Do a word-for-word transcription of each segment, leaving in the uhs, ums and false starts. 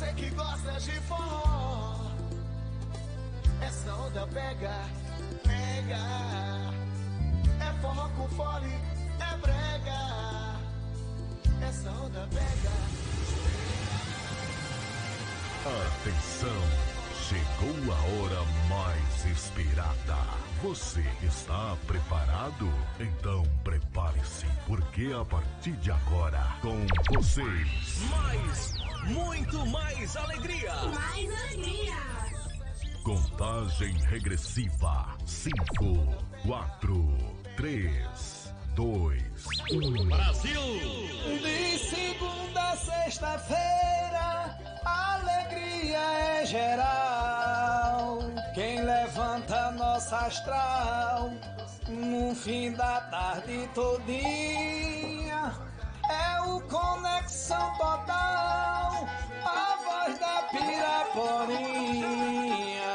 Você que gosta de forró, essa onda pega, pega. É forró com fole, é brega. Essa onda pega. Atenção, chegou a hora mais esperada. Você está preparado? Então prepare-se, porque a partir de agora, com vocês, mais, muito mais alegria. Mais alegria. Contagem regressiva. Cinco, quatro, três, dois, um. Brasil! De segunda a sexta-feira, a alegria é geral. Quem levanta nossa astral no fim da tarde todinha é o Conexão Total, a voz da Piraporinha.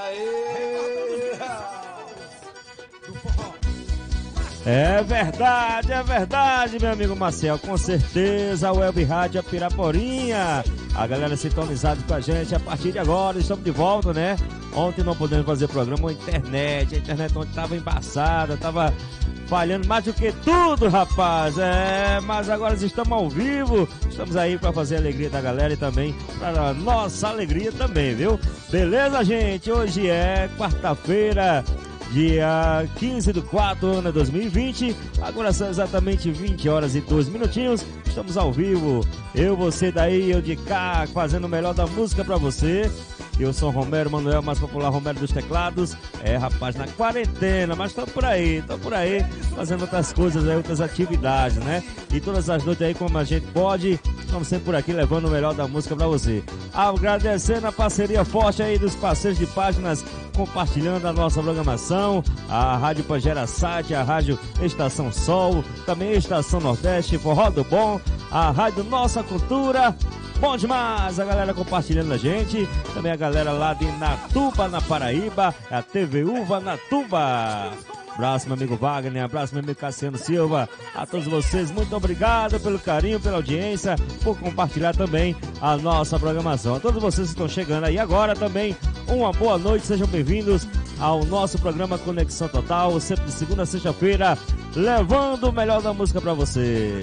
É verdade, é verdade, meu amigo Marcel, com certeza, a Web Rádio Piraporinha, a galera sintonizada com a gente a partir de agora, estamos de volta, né? Ontem não podemos fazer programa, a internet, a internet ontem estava embaçada, estava falhando mais do que tudo, rapaz, é, mas agora estamos ao vivo, estamos aí para fazer a alegria da galera e também para a nossa alegria também, viu? Beleza, gente? Hoje é quarta-feira, dia quinze de quatro de dois mil e vinte, agora são exatamente vinte horas e dois minutinhos, estamos ao vivo, eu, você daí, eu de cá, fazendo o melhor da música pra você. Eu sou Romero Manuel, mais popular Romero dos teclados. É, rapaz, na quarentena, mas tô por aí, tô por aí, fazendo outras coisas aí, outras atividades, né? E todas as noites aí, como a gente pode, estamos sempre por aqui levando o melhor da música pra você. Agradecendo a parceria forte aí dos parceiros de páginas, compartilhando a nossa programação, a Rádio Pangera Site, a Rádio Estação Sol, também a Estação Nordeste, Forró do Bom, a Rádio Nossa Cultura. Bom demais, a galera compartilhando a gente, também a galera lá de Natuba, na Paraíba, a T V Uva Natuba. Abraço, meu amigo Wagner, abraço, meu amigo Cassiano Silva, a todos vocês, muito obrigado pelo carinho, pela audiência, por compartilhar também a nossa programação. A todos vocês que estão chegando aí agora também, uma boa noite, sejam bem-vindos ao nosso programa Conexão Total, sempre de segunda a sexta-feira, levando o melhor da música pra você.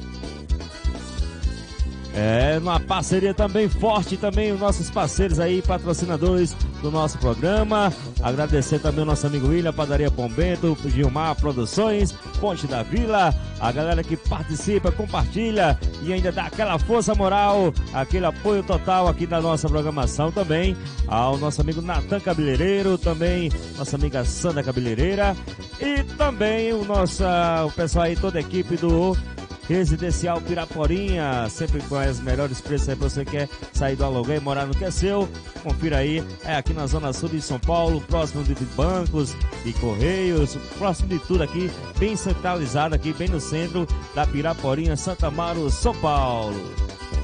É, uma parceria também forte, também os nossos parceiros aí, patrocinadores do nosso programa. Agradecer também o nosso amigo William, Padaria Pombento, Gilmar Produções, Ponte da Vila, a galera que participa, compartilha e ainda dá aquela força moral, aquele apoio total aqui da nossa programação também. Ao nosso amigo Natan Cabeleireiro, também nossa amiga Sandra Cabeleireira e também o nosso, o pessoal aí, toda a equipe do Residencial Piraporinha, sempre com os melhores preços aí pra você que quer sair do aluguel e morar no que é seu. Confira aí, é aqui na Zona Sul de São Paulo, próximo de bancos, de correios, próximo de tudo aqui, bem centralizado aqui, bem no centro da Piraporinha, Santa Amaro, São Paulo.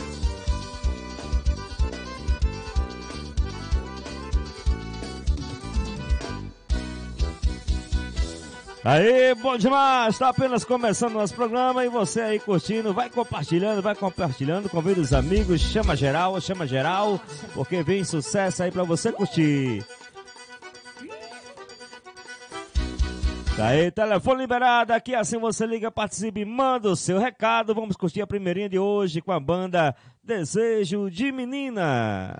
Aí, bom demais, tá apenas começando o nosso programa e você aí curtindo, vai compartilhando, vai compartilhando, convida os amigos, chama geral, chama geral, porque vem sucesso aí pra você curtir. Tá aí, telefone liberado, aqui assim você liga, participe, manda o seu recado, vamos curtir a primeirinha de hoje com a banda Desejo de Menina.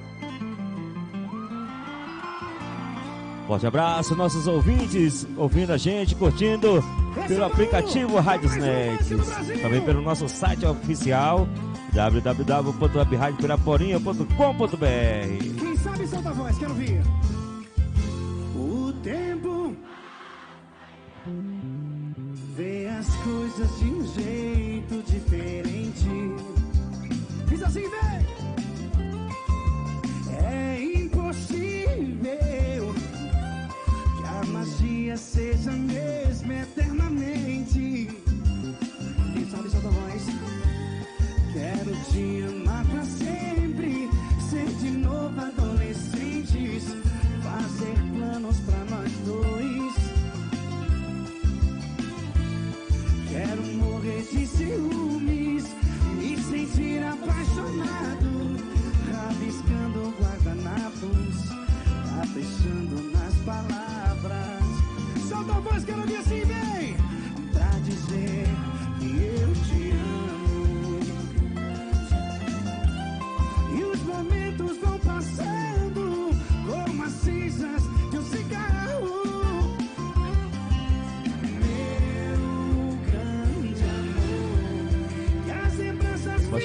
Forte abraço, nossos ouvintes, ouvindo a gente, curtindo pelo aplicativo Radiosnet, também pelo nosso site oficial, w w w ponto web rádio piraporinha ponto com ponto b r. Quem sabe solta a voz, quero ouvir. O tempo vê as coisas de um jeito diferente. Diz assim, vem! É impossível a magia seja mesmo eternamente. Quem sabe solta a voz. Quero te amar pra sempre, ser de novo adolescentes, fazer planos pra nós dois. Quero morrer de ciúmes, me sentir apaixonado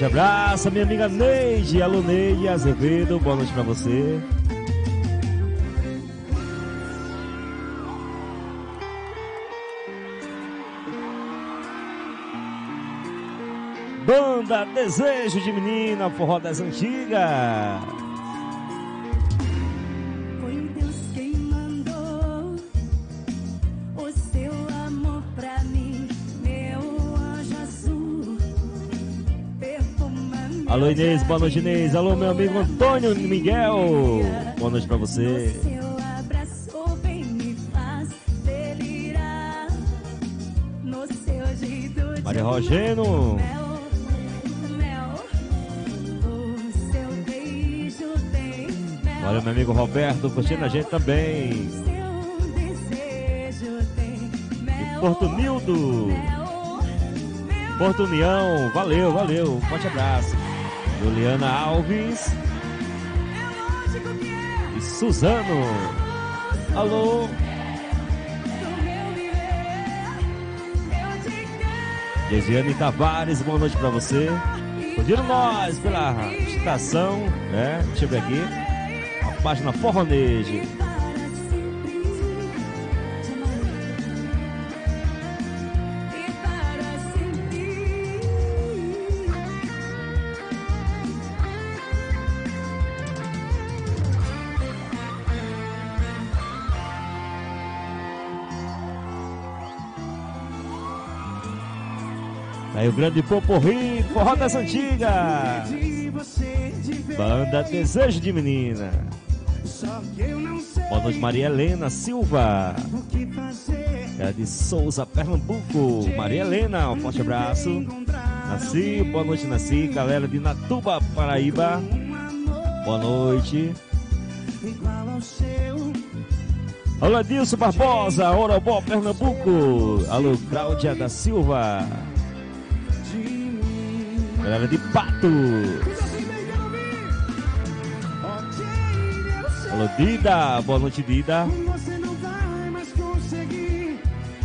Forte abraço, minha amiga Neide. Alô, Neide Azevedo, boa noite pra você. Banda Desejo de Menina, forró das antigas. Foi Deus quem mandou o seu amor pra mim, meu anjo azul, perfuma meu. Alô, Inês, boa noite, Inês. Alô, meu amigo Antônio Miguel, boa noite pra você. No seu abraço bem me faz delirar, no seu jeito de Maria Rogeno. mel. Olha, meu amigo Roberto curtindo a gente também. E Porto Nildo, Porto União, valeu, valeu, forte abraço. Juliana Alves e Suzano. Alô. Gesiane Tavares, boa noite pra você. Curtindo nós pela estação, né? Deixa eu ver aqui. A página Forronejo. Aí o grande Poporri, forró das antigas. Banda Desejo de Menina. Boa noite, Maria Helena Silva. É de Souza, Pernambuco. Maria Helena, um forte abraço. Nasci, boa noite, Nasci. Galera de Natuba, Paraíba. Boa noite. Alô, Adilson Barbosa, Orobó, Pernambuco. Alô, Cláudia da Silva. Galera de Pato. Alô, Dida, boa noite, Dida. Você não vai mais conseguir.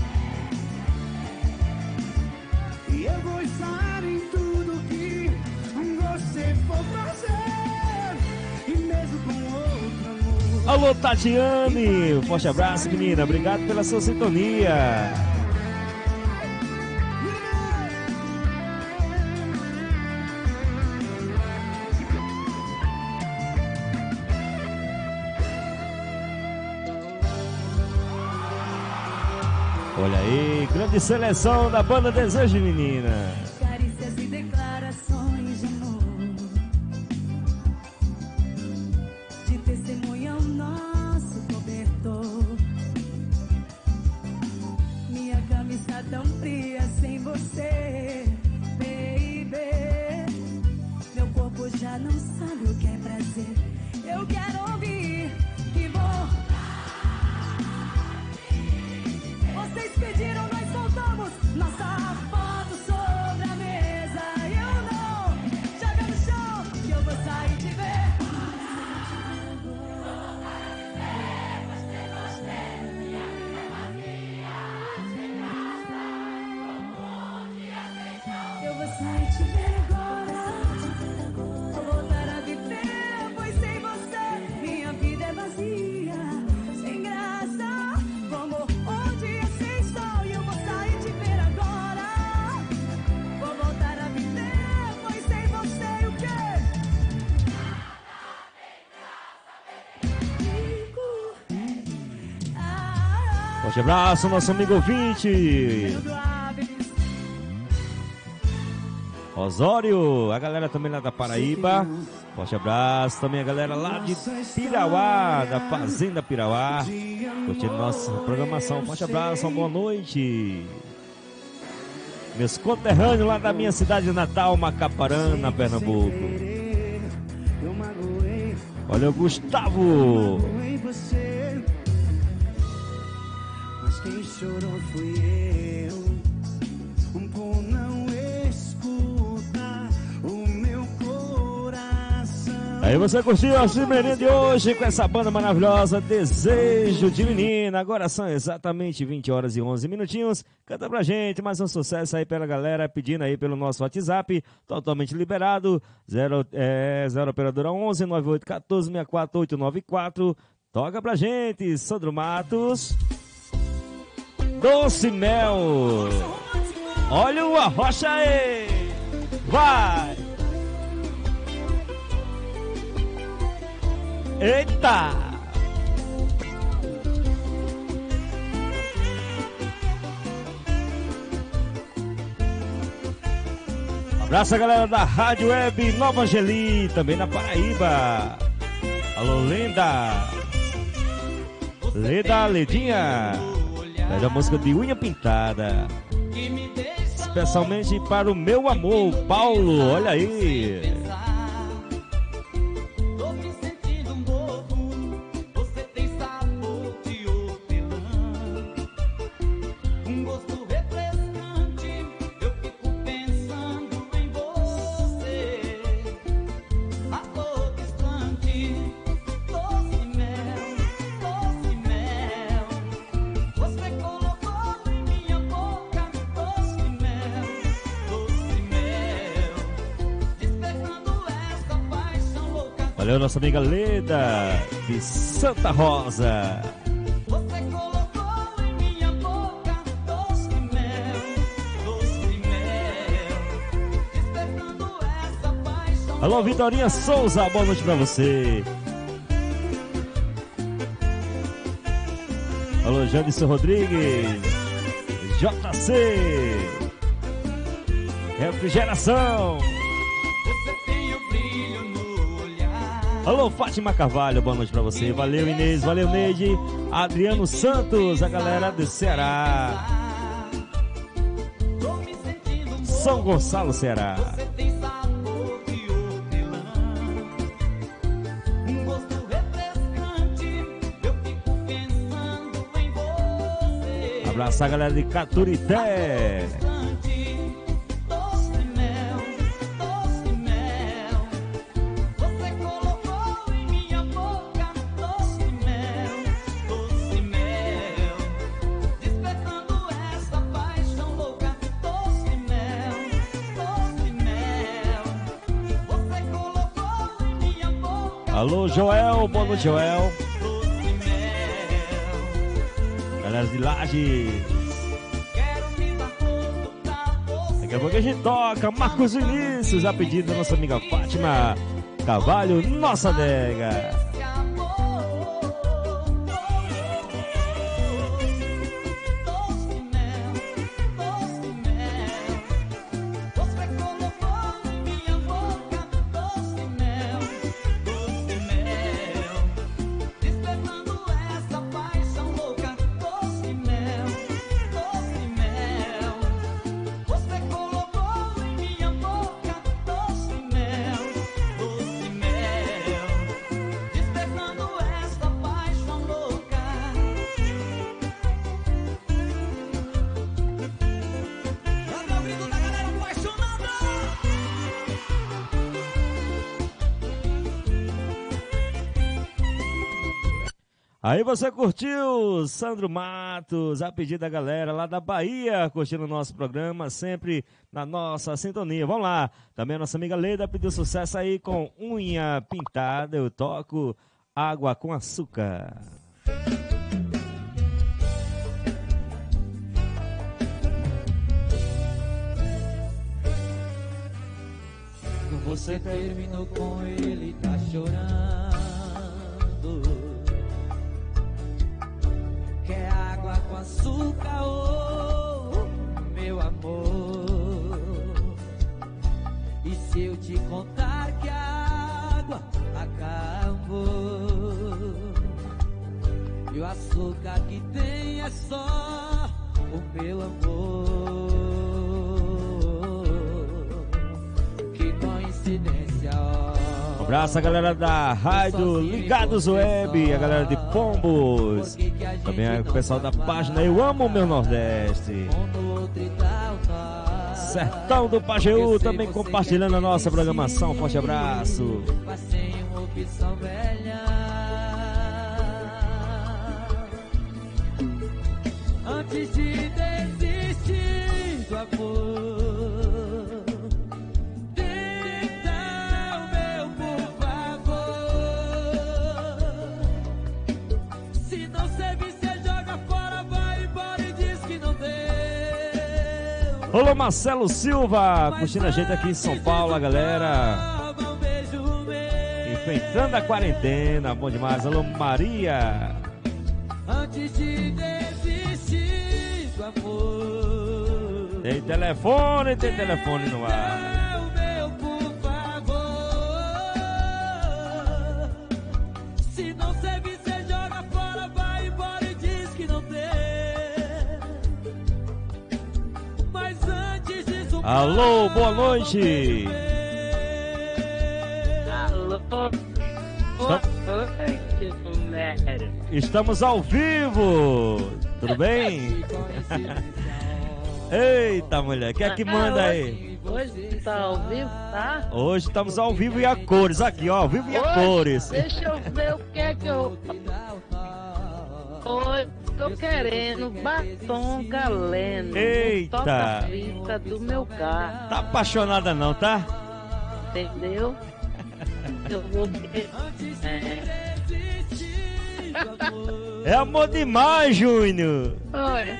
E eu vou estar em tudo que você for fazer. E mesmo com outro amor. Alô, Tatiane, um forte abraço, menina. Obrigado pela sua sintonia. Olha aí, grande seleção da banda Desejo de Menina. Carícias e declarações de amor, de testemunham nosso cobertor. Minha cama está tão fria sem você, baby. Meu corpo já não sabe o que é prazer. Eu quero ouvir que vou. Vocês pediram, nós soltamos nossa foto sobre a mesa. Eu não, joga no chão que eu vou sair de ver. Eu vou sair de ver agora. Vou voltar a viver, pois sem você minha vida é vazia, sem graça. Como um dia sem sol e eu vou sair de ver agora. Vou voltar a viver, pois sem você o quê? Forte abraço, nosso amigo ouvinte. Osório, a galera também lá da Paraíba. Forte abraço também a galera lá de Pirauá, da Fazenda Pirauá. Curtindo nossa programação. Forte abraço, uma boa noite. Meus conterrâneos lá da minha cidade natal, Macaparana, Pernambuco. Olha o Gustavo. Mas quem chorou fui eu, por não escutar o meu coração. Aí você curtiu a Cimerinha de hoje com essa banda maravilhosa, Desejo de Menina. Agora são exatamente vinte horas e onze minutinhos. Canta pra gente mais um sucesso aí pela galera, pedindo aí pelo nosso WhatsApp, totalmente liberado, zero, é, zero operadora onze, nove oito um quatro, seis quatro oito nove quatro. Toca pra gente, Sandro Matos. Doce Mel. Olha o Arrocha aí. Vai. Eita! Abraço a galera da Rádio Web Nova Angeli, também na Paraíba. Alô, Lenda! Leda, Ledinha! É da música de Unha Pintada. Especialmente para o meu amor, Paulo, olha aí! Valeu, nossa amiga Leda, de Santa Rosa. Você colocou em minha boca doce mel, doce mel, despertando essa paixão. Alô, Vitorinha Souza, boa noite pra você. Alô, Jandson Rodrigues, J C, Refrigeração. Alô, Fátima Carvalho, boa noite pra você. Valeu, Inês, valeu, Neide. Adriano Santos, a galera do Ceará. São Gonçalo, Ceará. Abraçar a galera de Caturité. Alô, Joel, boa noite, Joel. Galera de Lages. Daqui a pouco a gente toca Marcos Vinícius, a pedido da nossa amiga Fátima Carvalho, nossa nega. Aí você curtiu Sandro Matos, a pedido da galera lá da Bahia, curtindo o nosso programa, sempre na nossa sintonia. Vamos lá, também a nossa amiga Leda pediu sucesso aí com Unha Pintada, eu toco Água com Açúcar. Você terminou com ele, tá chorando. Quer água com açúcar, oh, meu amor. E se eu te contar que a água acabou, e o açúcar que tem é só o meu amor. Que coincidência, ó. Um abraço a galera da Rádio Ligados Web, a galera de Pombos, também o pessoal da página Eu Amo Meu Nordeste, Sertão do Pajeú também compartilhando a nossa programação. Forte abraço. opção velha. Antes de desistir do amor, tenta o meu, por favor. Se não servir, cê joga fora, vai embora e diz que não deu. Alô, Marcelo Silva, curtindo a gente aqui em São Paulo, a galera. Um beijo meu. Enfrentando a quarentena, bom demais. Alô, Maria. Antes de desistir do amor, Tem telefone, tem telefone no ar. o meu, por favor. Se não servir, cê joga fora, vai embora e diz que não tem. Mas antes disso, Alô, boa noite. Alô, boa noite, mulher. Estamos ao vivo. Tudo bem? Eita, mulher, quem é que manda aí? Hoje tá ao vivo, tá? Hoje estamos ao vivo e a cores. Aqui, ó, ao vivo e a Hoje, cores. Deixa eu ver o que é que eu... Hoje tô querendo batom galeno. Eita. Toca-fita do meu carro, Tá apaixonada não, tá? entendeu? Eu vou ver. É. É amor demais, Júnior. Olha,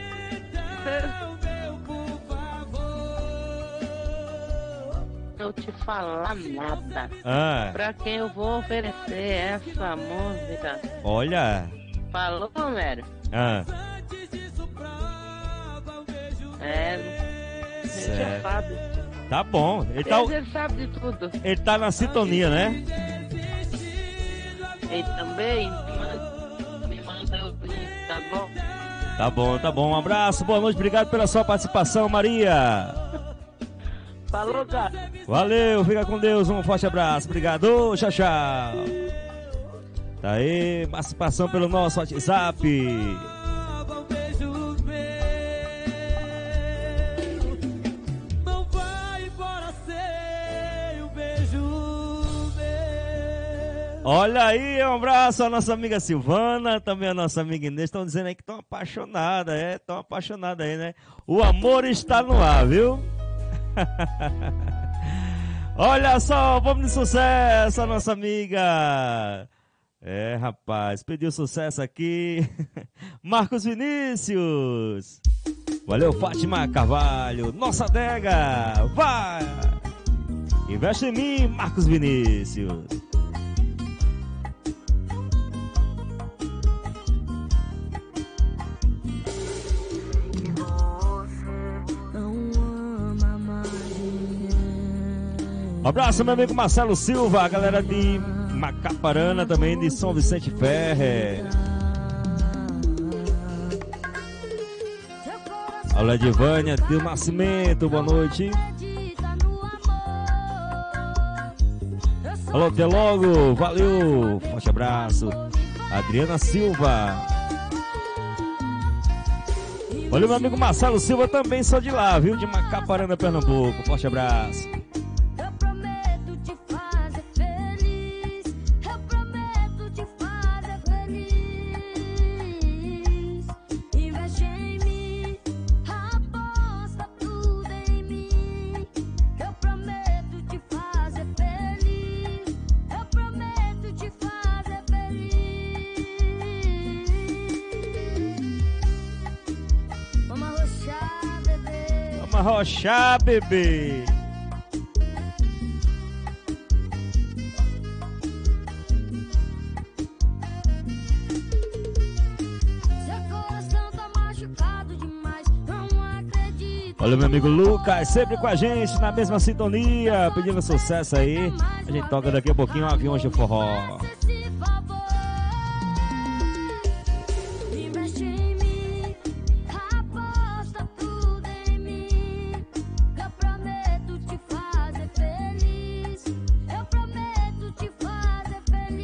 eu te falar nada. Ah, Pra quem eu vou oferecer essa música? olha. Falou, Romero? Ah, É, ele já certo. sabe. Tá bom. Ele tá, Ele já sabe de tudo. ele tá na sintonia, né? Ele também me manda o link, tá bom? Tá bom, tá bom. Um abraço, boa noite, obrigado pela sua participação, Maria. Falou, cara. Valeu, fica com Deus, um forte abraço, obrigado, tchau, tchau. Tá aí, participação pelo nosso WhatsApp. um beijo meu. Não vai embora sem um beijo meu. Olha aí, um abraço à nossa amiga Silvana, também a nossa amiga Inês, estão dizendo aí que estão apaixonadas, é, estão apaixonadas aí, né? O amor está no ar, viu? Olha só, vamos de sucesso, a nossa amiga. É, rapaz, pediu sucesso aqui. Marcos Vinícius. Valeu, Fátima Carvalho. Nossa adega, vai. Investe em mim, Marcos Vinícius. Um abraço, meu amigo Marcelo Silva, a galera de Macaparana, também de São Vicente Ferre. Alô, Edivânia do Nascimento, boa noite. Alô, até logo, valeu, forte abraço. Adriana Silva. Olha, meu amigo Marcelo Silva, também sou de lá, viu? De Macaparana, Pernambuco, forte abraço. Eu prometo te fazer feliz. Eu prometo te fazer feliz. Investe em mim, aposta tudo em mim. Eu prometo te fazer feliz. Eu prometo te fazer feliz. Vamos arrochar, bebê. Vamos arrochar, bebê. Seu coração tá machucado demais, não acredito. Olha o meu amigo Lucas, sempre com a gente, na mesma sintonia, pedindo sucesso aí. A gente toca daqui a pouquinho o Aviões de Forró. Esse favor, investe em mim, aposta tudo em mim. Eu prometo te fazer feliz. Eu prometo te fazer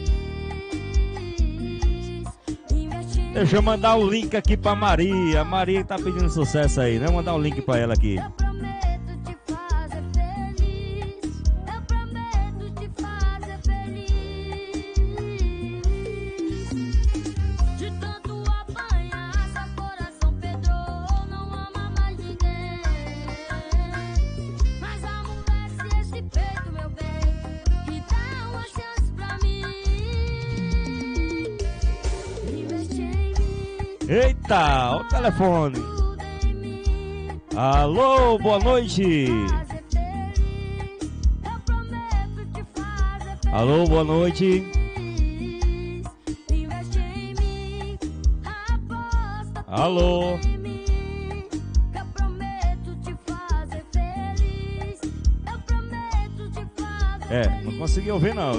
feliz. Investe em Deixa eu mandar o link aqui pra Maria. A Maria tá pedindo sucesso aí, né? Vou mandar o link pra ela aqui. Eu prometo te fazer feliz. Eu prometo te fazer feliz. Eita, o telefone. Alô, boa noite. Alô, boa noite. Alô. É, não consegui ouvir não.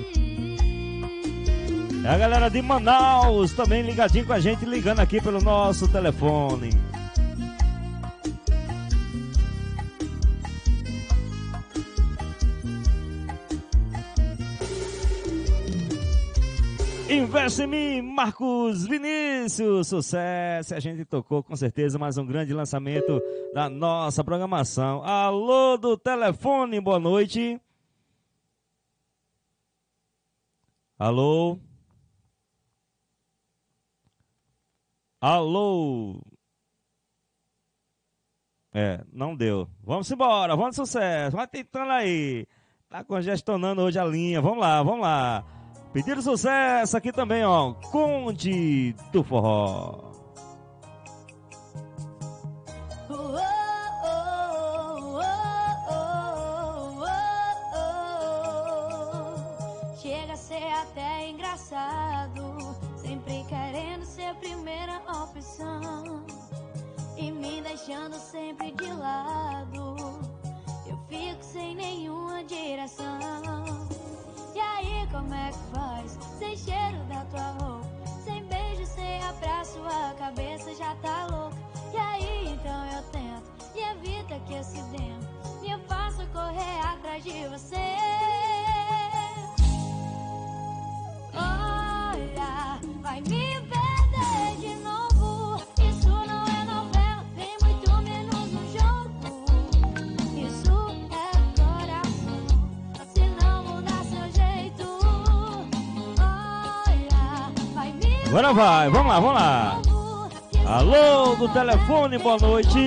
É a galera de Manaus também ligadinho com a gente, ligando aqui pelo nosso telefone. Investe em mim, Marcos Vinícius, sucesso. A gente tocou com certeza mais um grande lançamento da nossa programação. Alô do telefone, boa noite. Alô. Alô. É, não deu. Vamos embora, vamos de sucesso. Vai tentando aí. Tá congestionando hoje a linha. Vamos lá, vamos lá. Pedido sucesso aqui também, ó. Conde do Forró. Chega a ser até engraçado, sempre querendo ser a primeira opção e me deixando sempre de lado. Eu fico sem nenhuma direção. E aí, como é que faz? Sem cheiro da tua roupa, sem beijo, sem abraço, a cabeça já tá louca. E aí, então eu tento e evita que esse dentro me faça correr atrás de você. Olha, vai me perder de novo. Isso não é novela, nem muito menos um jogo. Isso é coração. Se não mudar seu jeito, olha, vai me perder. Agora vai, vamos lá, vamos lá. Alô do telefone, boa noite.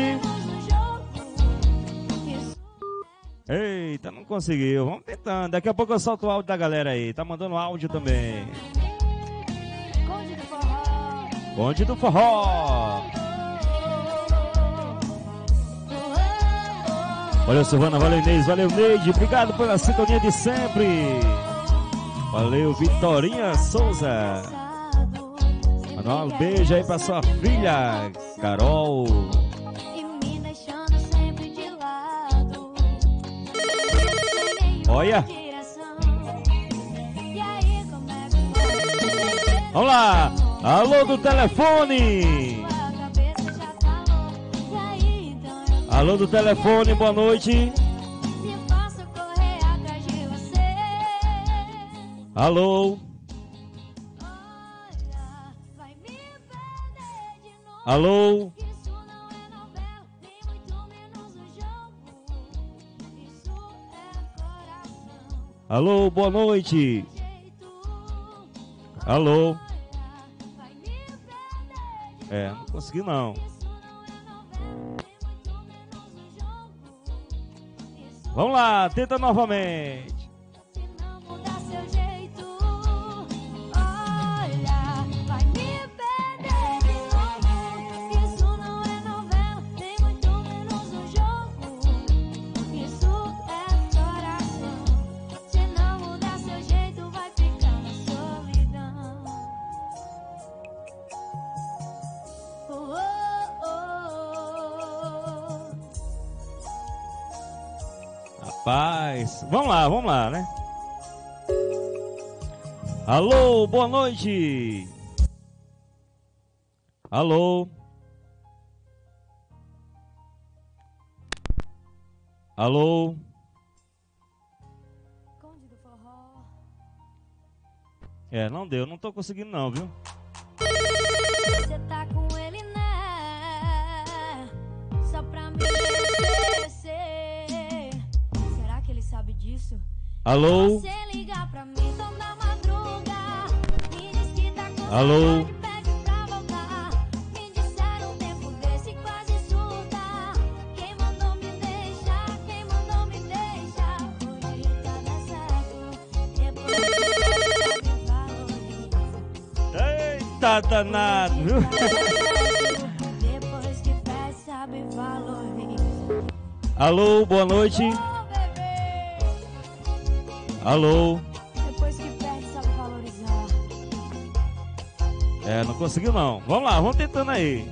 Eita, não conseguiu. Vamos tentando. Daqui a pouco eu solto o áudio da galera aí. Tá mandando áudio também. Conde do Forró. Conde do Forró. Valeu, Silvana. Valeu, Inês. Valeu, Neide. Obrigado pela sintonia de sempre. Valeu, Vitorinha Souza. Mandar um beijo aí pra sua filha, Carol. E me deixando sempre de lado. Olha. E aí, como é que vai? Vamos lá. Alô do telefone. A cabeça já tá louca. E aí, então eu Alô do telefone, boa noite. me faço correr atrás de você. Alô. Olha, vai me perder de novo. Alô. Isso não é novela, nem muito menos um jogo. Isso é coração. Alô, boa noite. Jeito, Alô. vai me perder de É, não consegui não. Isso não é novela, nem muito menos um jogo. Isso Vamos lá, tenta novamente. se não mudar seu jeito, olha, vai me perder de novo. Isso não é novela, nem muito menos um jogo. Isso é coração. Se não mudar seu jeito, vai ficar na solidão. Oh, oh, oh. Rapaz, vamos lá, vamos lá, né? Alô, boa noite. Alô. Alô. Conde do Forró. É, não deu, não tô conseguindo não, viu? Você tá com ele, né? Só pra me esquecer. Será que ele sabe disso? Alô. Você ligar pra mim toda madruga. Me diz que tá com Alô. saudade, pede pra voltar. Me disseram um tempo desse quase surta. Quem mandou me deixar? Quem mandou me deixar? Hoje tá dando certo. Depois de me valoriza. Eita. tá danado, viu? Depois que pede, sabe valorizar. Alô, boa noite. Ô, bebê. Alô. Depois que pede, sabe valorizar. É, não conseguiu não. Vamos lá, vamos tentando aí.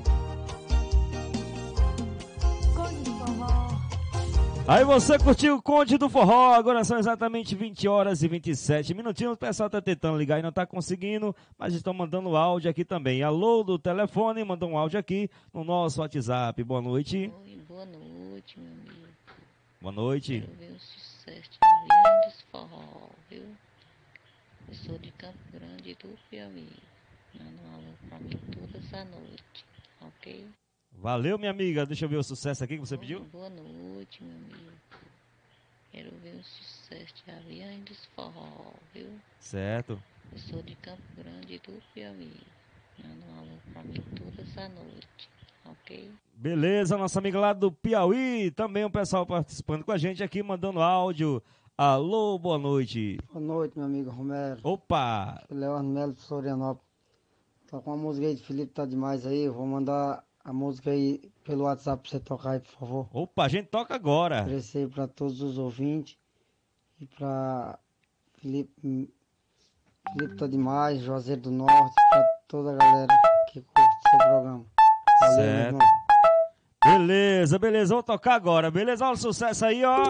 Conde do forró. Aí você curtiu o Conde do Forró, agora são exatamente vinte horas e vinte e sete minutinhos, o pessoal tá tentando ligar e não tá conseguindo, mas estão mandando áudio aqui também. Alô do telefone, mandou um áudio aqui no nosso WhatsApp. Boa noite. Oi, boa noite, meu amigo. Boa noite. Quero ver o sucesso de Avião dos Forró, viu? Eu sou de Campo Grande do Piauí. Manda um alô pra mim toda essa noite, ok? Valeu, minha amiga. Deixa eu ver o sucesso aqui que você Oi, pediu. boa noite, meu amigo. Quero ver o sucesso de Avião dos Forró, viu? Certo. Eu sou de Campo Grande do Piauí. Manda um alô pra mim toda essa noite, ok? Beleza, nossa amiga lá do Piauí. Também o pessoal participando com a gente aqui, mandando áudio. Alô, boa noite. Boa noite, meu amigo Romero. Opa! Leandro Melo de Florianópolis. Tá com a música aí de Felipe, tá demais aí. Eu vou mandar a música aí pelo WhatsApp pra você tocar aí, por favor. Opa, a gente toca agora. Oferecer aí pra todos os ouvintes. E pra Felipe, Felipe tá demais, Juazeiro do Norte, pra toda a galera que curte o seu programa. Valeu, meu Certo. irmão. Beleza, beleza, vou tocar agora, beleza? Olha o sucesso aí, ó.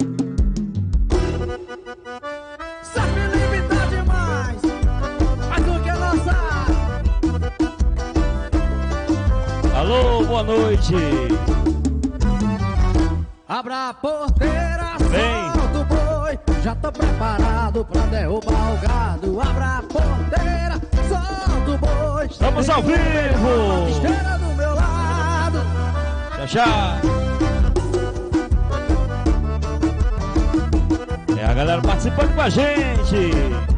Só Felipe tá demais. Mais um que é lançar. Alô, boa noite. Abra a porteira, Vem. solta o boi. Já tô preparado pra derrubar o gado. Abra a porteira, solta o boi. Estamos ao Tem vivo. uma esteira do meu lado. Tchau, tchau. É a galera participando com a gente.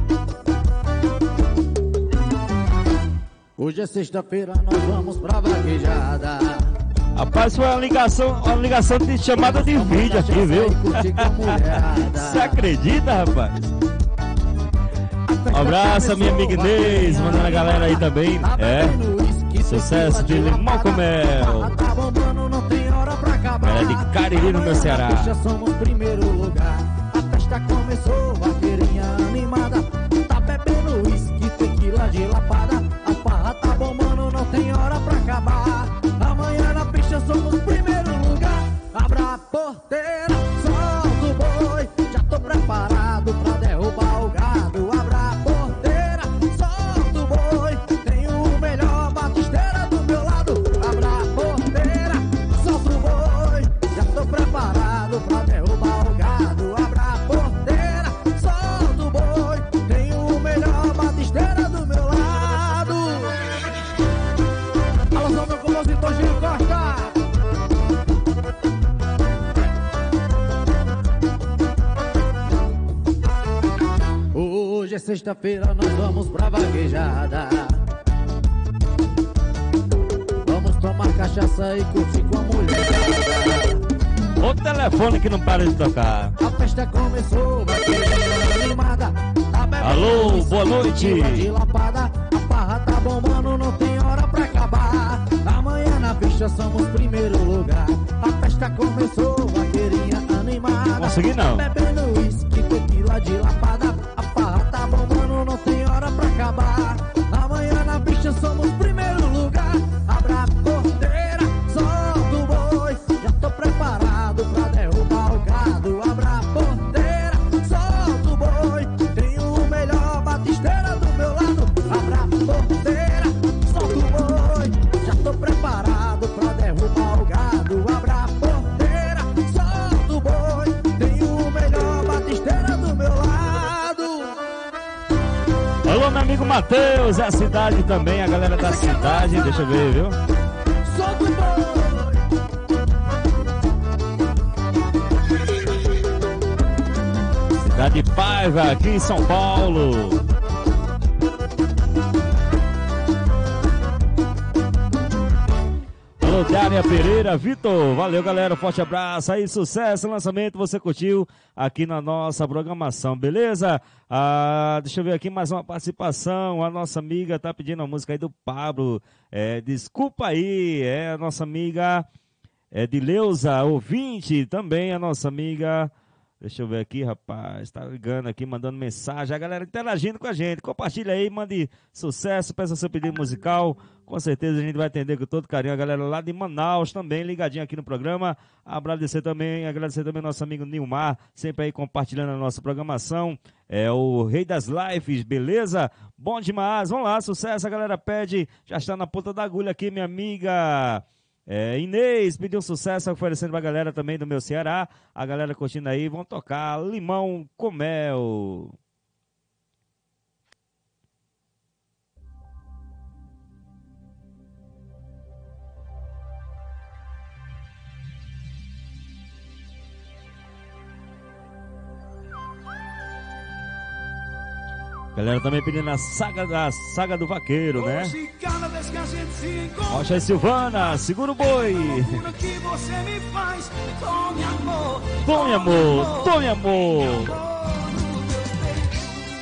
Hoje é sexta-feira, nós vamos pra vaquejada. Rapaz, foi uma ligação, uma ligação de chamada de vídeo aqui, viu? Você acredita, rapaz? Um abraço a minha amiga Inês, mandando a galera aí também. É, sucesso de Limão com Mel. Tá bombando, não tem hora pra acabar. É de Cariri, no meu Ceará. Já somos primeiro lugar. A festa começou, vaqueirinha animada. Tá bebendo uísque, tequila de lapada. A farra tá bombando, não tem hora pra acabar. Amanhã na pista somos primeiro lugar. Abra a porteira, solta o boi. Já tô preparado pra derrubar o gado. Abra a porteira, solta o boi. Tenho o melhor batisteira do meu lado. Abra a porteira, solta o boi. Já tô preparado pra derrubar o gado. Abra a porteira, solta o boi. Tenho o melhor batisteira do meu lado. Alô, sou meu compositor Gil Costa. Hoje é sexta-feira, nós vamos pra vaquejada. Vamos tomar cachaça e curtir com a mulherada. O telefone que não para de tocar. A festa começou, vaquejada animada. Tá bebendo Alô, uísque, boa noite. tequila de lapada. A farra tá bombando, não tem hora pra acabar. Amanhã na pista somos primeiro lugar. A festa começou, vaqueirinha animada. Consegui não. Tá bebendo uísque, tequila de lapada. A farra tá bombando, não tem hora pra acabar. Amanhã na pista somos primeiro lugar. Abra a porteira, solta o boi. Já tô preparado pra derrubar o gado. Abra a porteira, solta o boi. Tenho o melhor batisteira do meu lado. Abra a porteira, solta o boi. Já tô preparado pra derrubar o gado. Abra a porteira, solta o boi. Tenho o melhor batisteira do meu lado. Alô, meu amigo Matheus, é a cidade também, a galera da cidade. Deixa eu ver, viu? Solta o boi. Cidade de Paiva, aqui em São Paulo. Alô, Dária Pereira, Vitor, valeu galera, forte abraço aí, sucesso, lançamento, você curtiu aqui na nossa programação, beleza? Ah, deixa eu ver aqui mais uma participação, a nossa amiga tá pedindo a música aí do Pablo, é, desculpa aí, é a nossa amiga é, de Leusa, ouvinte, também a nossa amiga... Deixa eu ver aqui, rapaz, tá ligando aqui, mandando mensagem, a galera interagindo com a gente, compartilha aí, mande sucesso, peça seu pedido musical, com certeza a gente vai atender com todo carinho, a galera lá de Manaus também, ligadinha aqui no programa, agradecer também, agradecer também nosso amigo Nilmar, sempre aí compartilhando a nossa programação, é o Rei das Lives, beleza? Bom demais, vamos lá, sucesso, a galera pede, já está na ponta da agulha aqui, minha amiga... É, Inês pediu sucesso, oferecendo pra galera também do meu Ceará. A galera curtindo aí, vão tocar Limão com Mel. Galera também pedindo a saga, da saga do vaqueiro, né? Hoje, cada vez que a gente se encontra, Rocha e Silvana, segura o boi. loucura que você me faz. Tome amor, Tome amor, tome amor. amor no teu peito.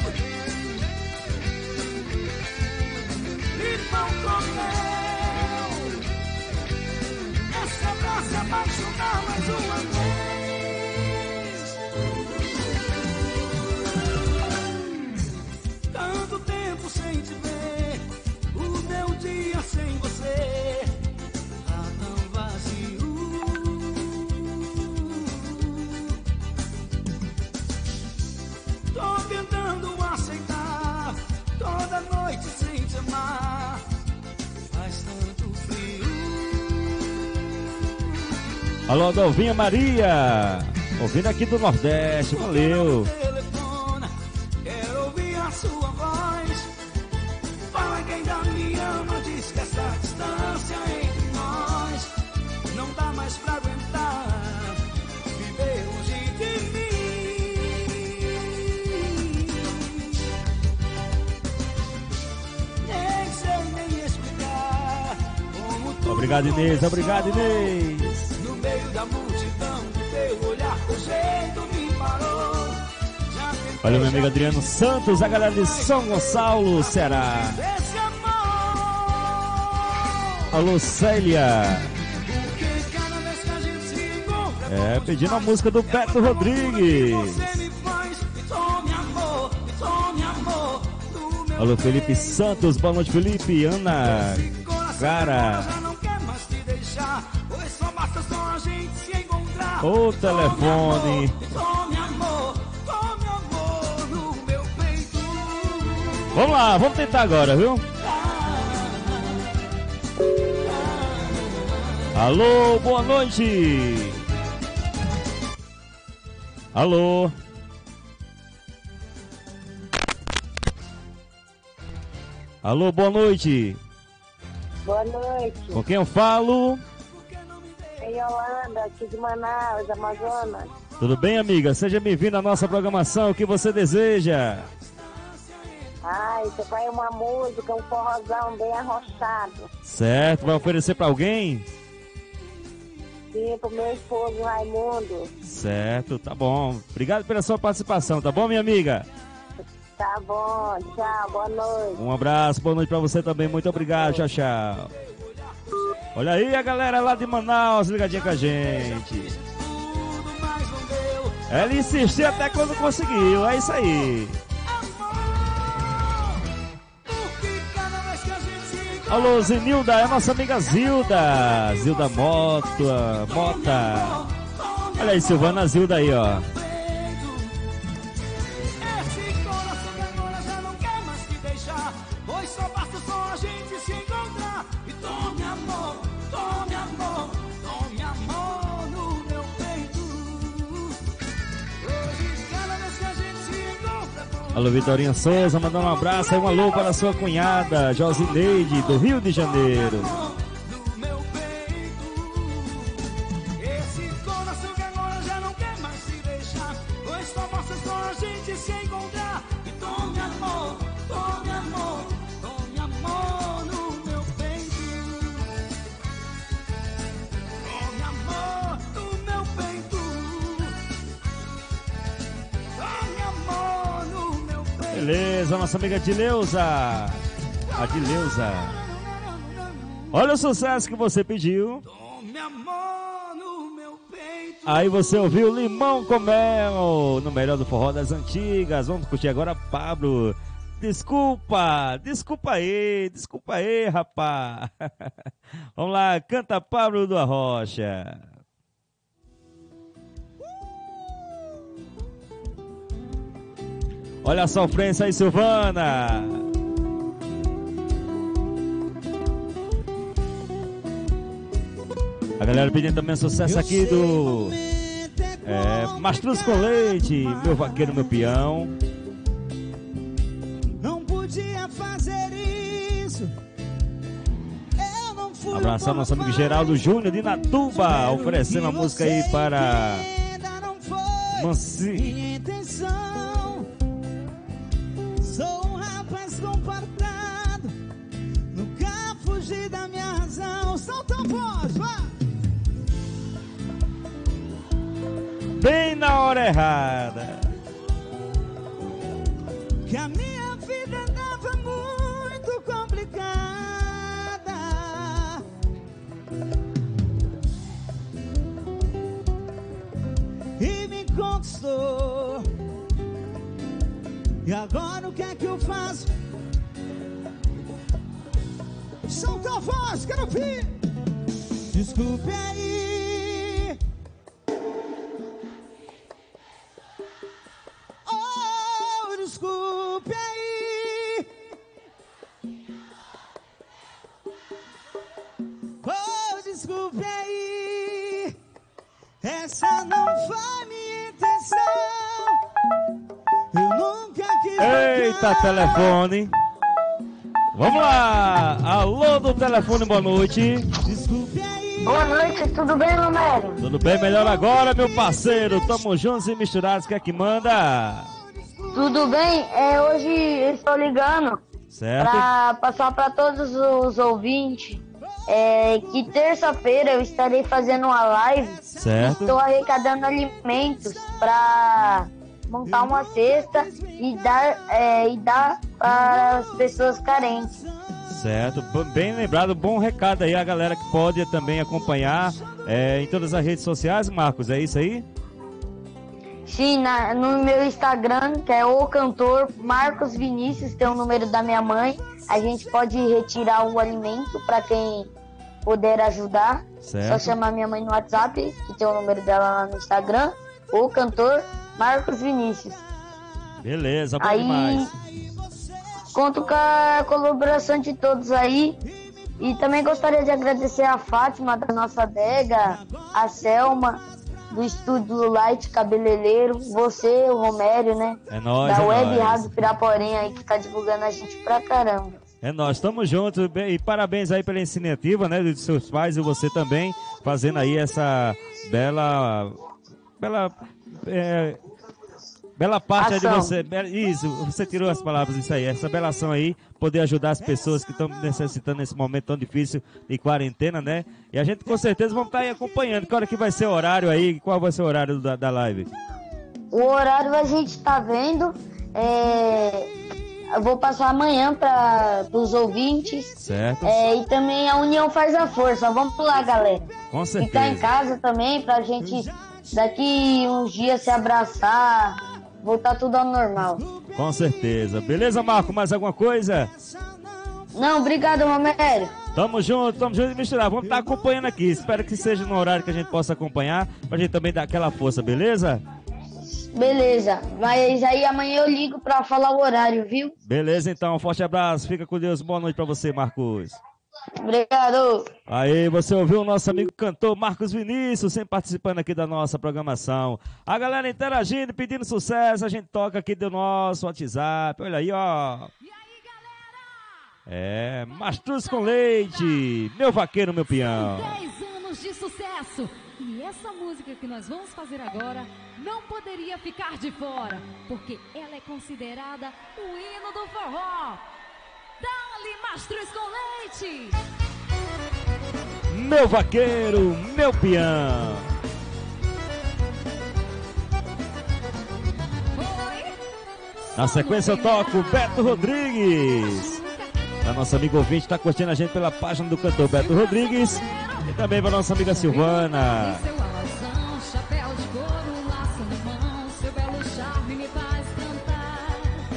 Limão com mel. Essa pra se apaixonar mais uma vez. Tanto tempo sem te ver, o meu dia sem você tá tão vazio. Tô tentando aceitar, toda noite sem te amar, faz tanto frio. Alô, Dalvinha Maria, ouvindo aqui do Nordeste, valeu. Telefona, quero ouvir a sua voz. Fala que ainda me ama, diz que essa distância entre nós não dá mais pra aguentar. Viver longe de mim. Nem sei nem explicar como tudo Obrigado, Inês, começou. obrigado, Inês. No meio da multidão, teu olhar, teu jeito me parou. Já tentei, Olha, meu amigo já Adriano fiz, Santos, a galera de São Gonçalo, Ceará. esse amor. Alô, Célia. Porque cada vez que a gente se encontra, É, pedindo a música do Beto Rodrigues. você me faz. Me tome amor, me tome amor. No meu Alô, Felipe Santos, boa noite, Felipe, Ana. coração Cara. já não quer mais te deixar. Pois só basta só a gente se encontrar. Ô, Me telefone. tome amor, tome amor no meu peito. Vamos lá, vamos tentar agora, viu? Alô, boa noite. Alô. Alô, boa noite. Boa noite, Com quem eu falo? é Yolanda, aqui de Manaus, Amazonas. Tudo bem, amiga? Seja bem-vinda à nossa programação. O que você deseja? Ai, você vai uma música, um forrozão bem arrochado. Certo, vai oferecer pra alguém? Sim, pro meu esposo Raimundo. Certo, tá bom. Obrigado pela sua participação, tá bom, minha amiga? Tá bom, tchau, boa noite. Um abraço, boa noite pra você também. Muito obrigado, tchau, tchau. Olha aí a galera lá de Manaus ligadinha com a gente. Ela insistiu até quando conseguiu, é isso aí. Alô, Zenilda, é a nossa amiga Zilda. Zilda Mota, Mota. Olha aí, Silvana Zilda aí, ó. Esse coração que agora já não quer mais te deixar. Pois só basta só a gente se encontrar. E tome amor, tome amor, tome amor no meu peito. Hoje, cada vez que a gente se encontra, Alô, Vitorinha Souza, mandando um abraço aí, um alô para a sua cunhada, Josineide, do Rio de Janeiro. no meu peito. Esse coração que agora já não quer mais se deixar. Pois só basta só a gente se encontrar. E tome amor, tome amor, tome amor no meu peito. Beleza, nossa amiga Dileuza. A Dileuza. Olha o sucesso que você pediu. Tome amor no meu peito. Aí você ouviu Limão com Mel, no melhor do forró das antigas. Vamos curtir agora Pablo. Desculpa, desculpa aí, desculpa aí, rapá. Vamos lá, canta Pablo do Arrocha. Olha a sofrência aí, Silvana. A galera pedindo também sucesso aqui do é, Mastruz com Leite, Meu Vaqueiro, Meu Peão. Não podia fazer isso. Eu não fui. Abraçar nosso amigo Geraldo Júnior de Natuba, oferecendo a música aí para Manci. Minha intenção. Sou um rapaz comportado. Nunca fugi da minha razão. Solta a voz, vai! Bem na hora errada. Que a minha vida andava muito complicada. E me conquistou. E agora o que é que eu faço? Solta a voz, quero ouvir. Desculpe aí. Oh, desculpe aí. Oh, desculpe aí. Essa não foi minha intenção. Eu nunca quis. Eita, telefone. Vamos lá. Alô do telefone, boa noite. Desculpe aí. Boa noite, tudo bem, Romério? Tudo bem, melhor agora, meu parceiro. Tamo juntos e misturados, quer que manda? Tudo bem? É, hoje eu estou ligando Certo? para passar para todos os ouvintes é, que terça-feira eu estarei fazendo uma live. Certo. Estou arrecadando alimentos para montar uma cesta e dar, é, e dar para as pessoas carentes. Certo, bem lembrado, bom recado aí a galera que pode também acompanhar é, em todas as redes sociais, Marcos, é isso aí? Sim, na, no meu Instagram, que é o cantor Marcos Vinícius, tem o número da minha mãe. A gente pode retirar o alimento para quem puder ajudar. Certo. Só chamar minha mãe no WhatsApp, que tem o número dela lá no Instagram. O cantor Marcos Vinícius. Beleza, bom Aí, demais. conto com a colaboração de todos aí. E também gostaria de agradecer a Fátima da nossa adega, a Selma do Estúdio Light Cabeleireiro, você, o Romério, né? É nóis, da é Web nóis. Rádio Piraporinha aí que tá divulgando a gente pra caramba. É nós, estamos juntos e parabéns aí pela iniciativa, né, dos seus pais e você também, fazendo aí essa bela, bela, é, bela parte aí de Ação. você, be- isso, você tirou as palavras, isso aí, essa bela ação aí, poder ajudar as pessoas que estão necessitando nesse momento tão difícil de quarentena, né, e a gente com certeza vamos estar aí acompanhando, que hora que vai ser o horário aí, qual vai ser o horário da, da live? O horário a gente tá vendo, é, eu vou passar amanhã para os ouvintes. Certo? É, e também a união faz a força. Vamos lá, galera. Com Ficar em certeza. casa também pra gente daqui uns dias se abraçar, voltar tudo ao normal. Com certeza. Beleza, Marco? Mais alguma coisa? Não, obrigado, Romério. Tamo junto, tamo junto e misturar. Vamos estar acompanhando aqui. Espero que seja no horário que a gente possa acompanhar, pra gente também dar aquela força, beleza? Beleza, mas aí amanhã eu ligo pra falar o horário, viu? Beleza, então. Um forte abraço. Fica com Deus. Boa noite pra você, Marcos. Obrigado. Aí, você ouviu o nosso amigo cantor Marcos Vinícius, sempre participando aqui da nossa programação. A galera interagindo, pedindo sucesso. A gente toca aqui do nosso WhatsApp. Olha aí, ó. É, Mastruz com Leite, Meu Vaqueiro, Meu Peão. dez anos de sucesso. E essa música que nós vamos fazer agora não poderia ficar de fora, porque ela é considerada o hino do forró. Dá-lhe Mastruz com Leite. Meu Vaqueiro, Meu Peão. Na sequência eu toco Beto Rodrigues. A nossa amiga ouvinte está curtindo a gente pela página do cantor Beto Rodrigues. E também para nossa amiga Silvana. Seu alazão, chapéu de couro, laço na mão, seu belo charme me faz cantar.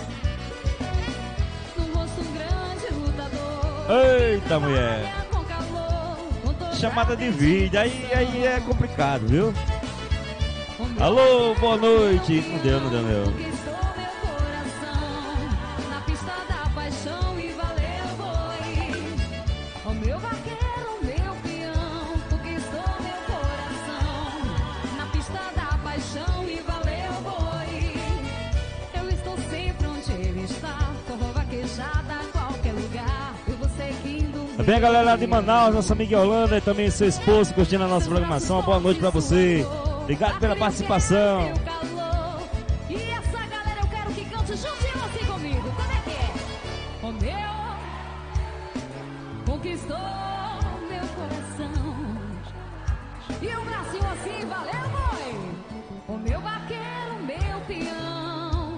No rosto um grande lutador. Eita, mulher. Com calor, com toda Chamada de vídeo, aí, aí é complicado, viu? Alô, boa noite. Não deu, não deu, não deu. conquistou meu coração. Na pista da paixão e valeu foi. O meu vaqueiro, meu peão, conquistou meu coração. Na pista da paixão e valeu foi. Eu estou sempre onde ele está, forró vaquejada a qualquer lugar. Eu vou seguindo. Bem, a galera lá de Manaus, nossa amiga Yolanda e também seu esposo curtindo a nossa programação. Boa noite pra você. Obrigado pela participação. E essa galera eu quero que cante juntinho assim comigo. Como é que é? O meu conquistou meu coração. E o bracinho assim, valeu, mãe. O meu vaqueiro, meu peão.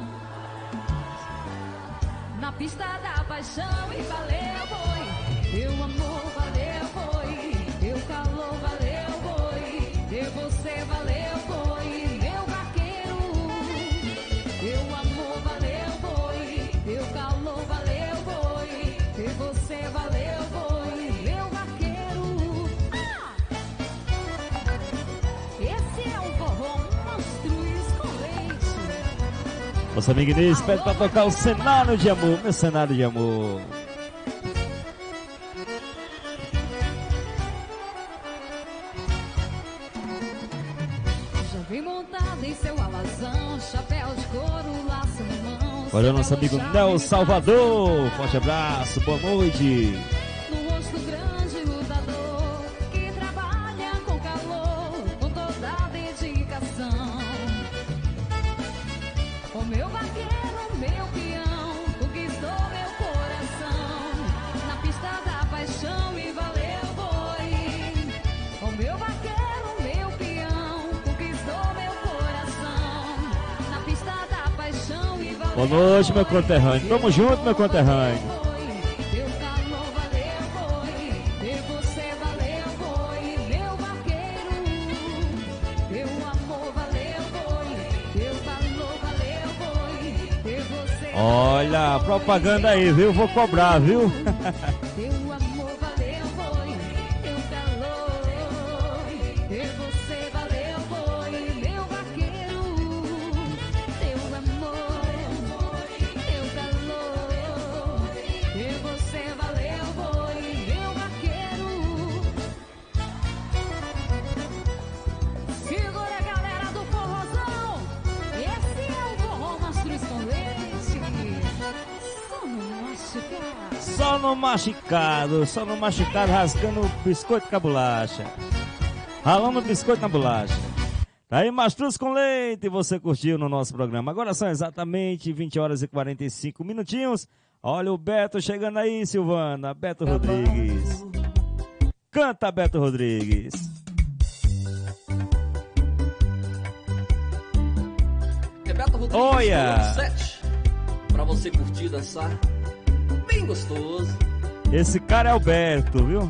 Na pista da paixão e valeu, foi. Meu amor, valeu, foi. Meu calor, valeu, foi. E você, valeu. Nossa amiga Inês pede pra tocar o cenário de amor, meu cenário de amor. Já vem montada em seu alazão, chapéu de couro, laço na mão. Olha o nosso amigo Nel Salvador. Forte abraço, boa noite. No rosto grande lutador, que trabalha com calor, com toda a dedicação. O meu vaqueiro, meu peão, conquistou meu coração. Na pista da paixão e valeu, foi. O meu vaqueiro, meu peão, conquistou meu coração. Na pista da paixão e valeu. Boa noite, meu conterrâneo. Tamo junto, meu conterrâneo. Meu calor valeu, foi. E você valeu, foi. Meu vaqueiro, meu amor valeu, foi. Meu calor valeu, foi. E você. Olha a propaganda aí, viu? Vou cobrar, viu? Meu amor valeu, foi. Meu calor. E você valeu, foi. Meu vaqueiro, meu amor. Meu calor. E você valeu, foi. Meu vaqueiro. Segura a galera do forrozão. Esse é o forró Mastruz com leite. Só no machucar. Só no machucado, só no machucado, rasgando o biscoito com a bolacha. Ralando o biscoito na bolacha. Tá aí, Mastruz com leite, você curtiu no nosso programa. Agora são exatamente vinte horas e quarenta e cinco minutinhos. Olha o Beto chegando aí, Silvana. Beto Rodrigues. Canta, Beto Rodrigues. É Beto Rodrigues, Olha. sete. Pra você curtir, dançar. Bem gostoso. Esse cara é o Beto, viu?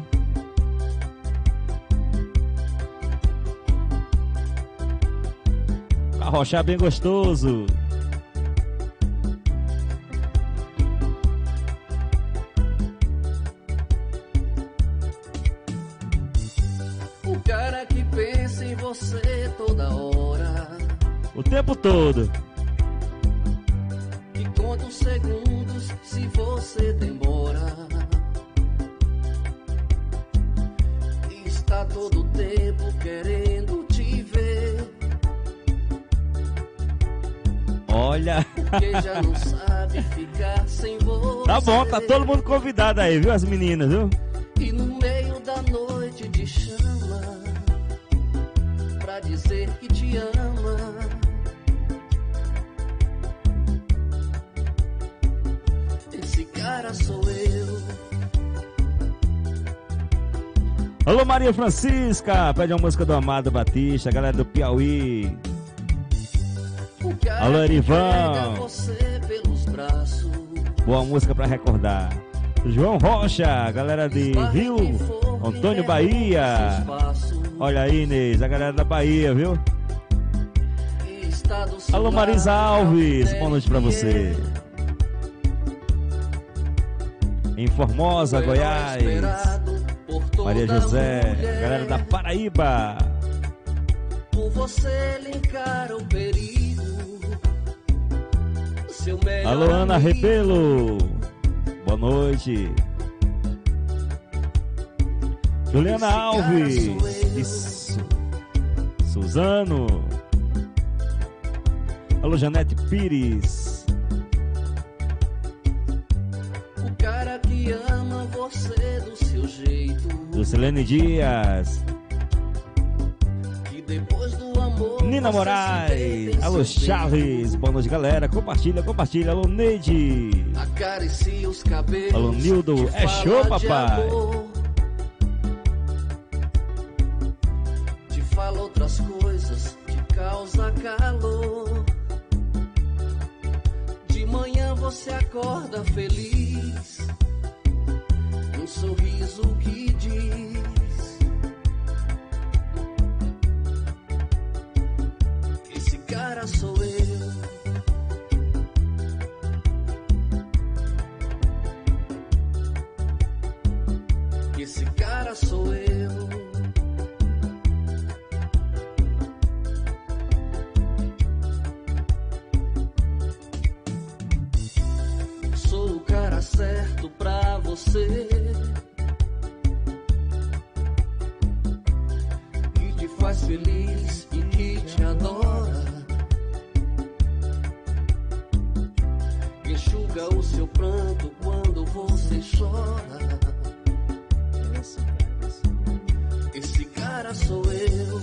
Pra rochar bem gostoso. O cara que pensa em você toda hora. O tempo todo. Que conta os segundos se você demora. Está todo tempo querendo te ver. Olha. Porque já não sabe ficar sem você. Tá bom, tá todo mundo convidado aí, viu? As meninas, viu? E no meio da noite te chama pra dizer que te ama. Esse cara sou eu. Alô, Maria Francisca, pede uma música do Amado Batista, galera do Piauí. Alô, Erivão. Você pelo abraço. Boa música pra recordar. João Rocha, galera de Rio, Antônio Bahia. Olha aí, Inês, a galera da Bahia, viu? Alô, Marisa Alves, boa noite pra você. Em Formosa, Goiás. Maria José, galera da Paraíba. Por você ele encara o perigo. Seu melhor Alô, Ana amigo. Rebelo. Boa noite. Juliana Alves. Isso. Suzano. Alô, Janete Pires. O cara que ama você do seu jeito. Lucilene Dias. Que depois do amor Nina você Moraes. se deita em Alô, seu Charles. Boa noite, galera. Compartilha, compartilha. Alô, Neide. peito. Acaricia os cabelos. Alô, Nildo. te É fala show, de papai. amor. Te fala outras coisas, te causa calor. De manhã você acorda feliz, um sorriso que diz: esse cara sou eu. Esse cara sou eu. Sou o cara certo pra você, que te faz feliz e que te adora, que enxuga o seu pranto quando você chora. Esse cara sou eu.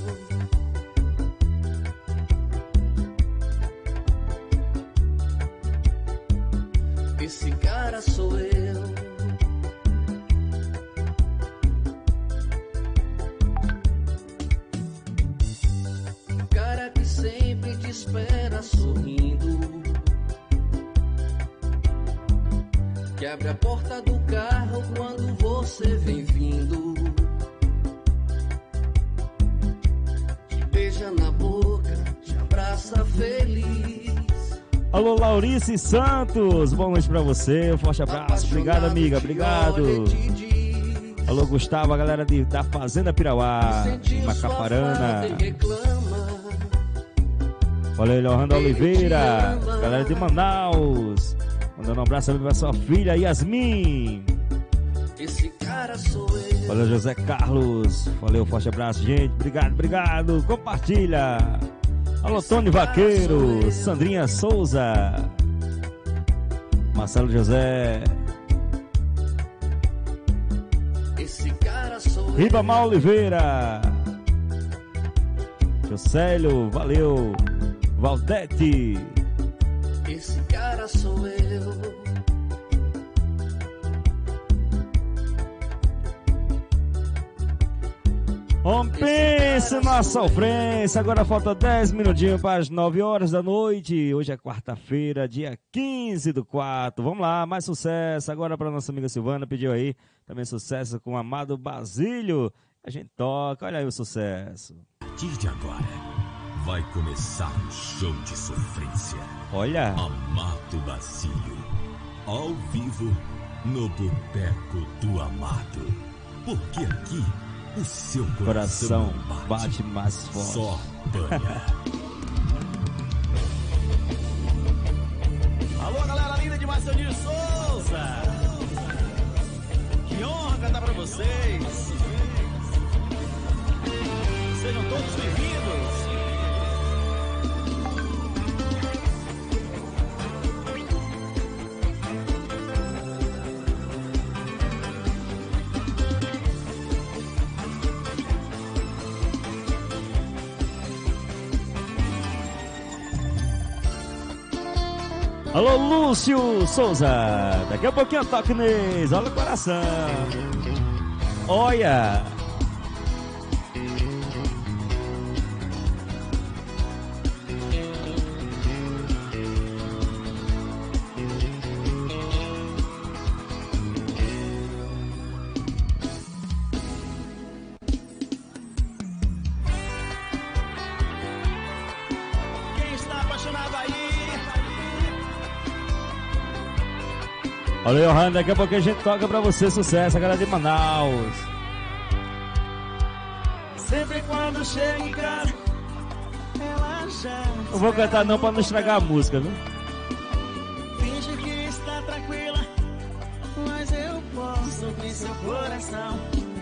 Esse cara sou eu. O cara que sempre te espera sorrindo, que abre a porta do carro quando você vem vindo, te beija na boca, te abraça feliz. Alô, Laurice Santos, boa noite pra você, um forte abraço, obrigado, amiga, obrigado. Alô, Gustavo, a galera de, da Fazenda Pirauá, de Macaparana. Olha aí, Lohanda Oliveira, galera de Manaus, mandando um abraço pra sua filha, Yasmin. Esse cara sou eu. Olha, José Carlos, valeu, forte abraço, gente, obrigado, obrigado, compartilha. Alô, Tony Vaqueiro, Sandrinha Souza, Marcelo José, Esse cara sou eu. Ribamar Oliveira, Jocélio, valeu, Valdete. Esse cara sou eu. Homem, pense na sofrência. Agora falta dez minutinhos para as nove horas da noite. Hoje é quarta-feira, dia quinze do quatro. Vamos lá, mais sucesso. Agora para nossa amiga Silvana, pediu aí também sucesso com o Amado Basílio. A gente toca, olha aí o sucesso. A partir de agora, vai começar um show de sofrência. Olha. Amado Basílio, ao vivo, no Boteco do Amado. Porque aqui o seu coração, Coração bate, bate mais forte. Só banha. Alô, galera linda de Marcelinho de Souza. Que honra cantar pra vocês. Sejam todos bem-vindos. Alô, Lúcio Souza. Daqui a pouquinho toque Inês. Olha o coração. Olha. Olha aí, Johanna, daqui a pouco a gente toca pra você, sucesso, a galera de Manaus. Sempre quando chego em casa, ela já Não vou cantar não pra não estragar a música, viu? finge que está tranquila, mas eu posso ouvir seu coração.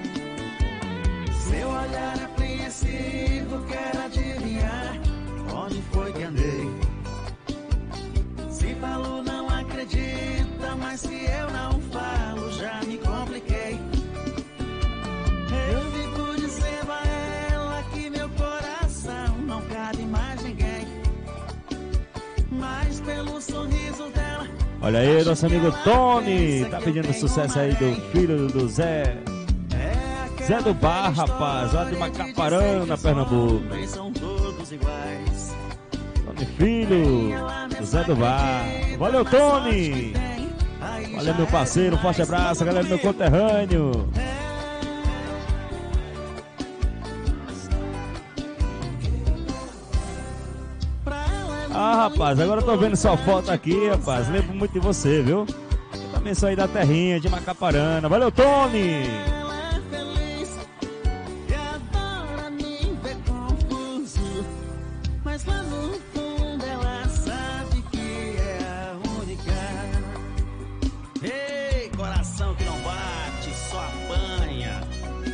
Seu olhar apreensivo quer adivinhar onde foi que andei. Se falo não acredita, mas se eu não falo já me compliquei. Eu vivo dizendo a ela que meu coração não cabe mais ninguém, mas pelo sorriso dela. Olha aí, nosso amigo Tony, tá pedindo sucesso aí do filho do Zé. Zé do Bar, rapaz, lá de Macaparana, Pernambuco. São todos iguais. Tony Filho, do Zé do Bar. Valeu, Tony! Valeu, meu parceiro, um forte abraço, galera do meu conterrâneo. Ah, rapaz, agora eu tô vendo sua foto aqui, rapaz. Lembro muito de você, viu? Eu também sou aí da terrinha de Macaparana. Valeu, Tony! Mas lá no fundo ela sabe que é a única. Ei, coração que não bate, só apanha.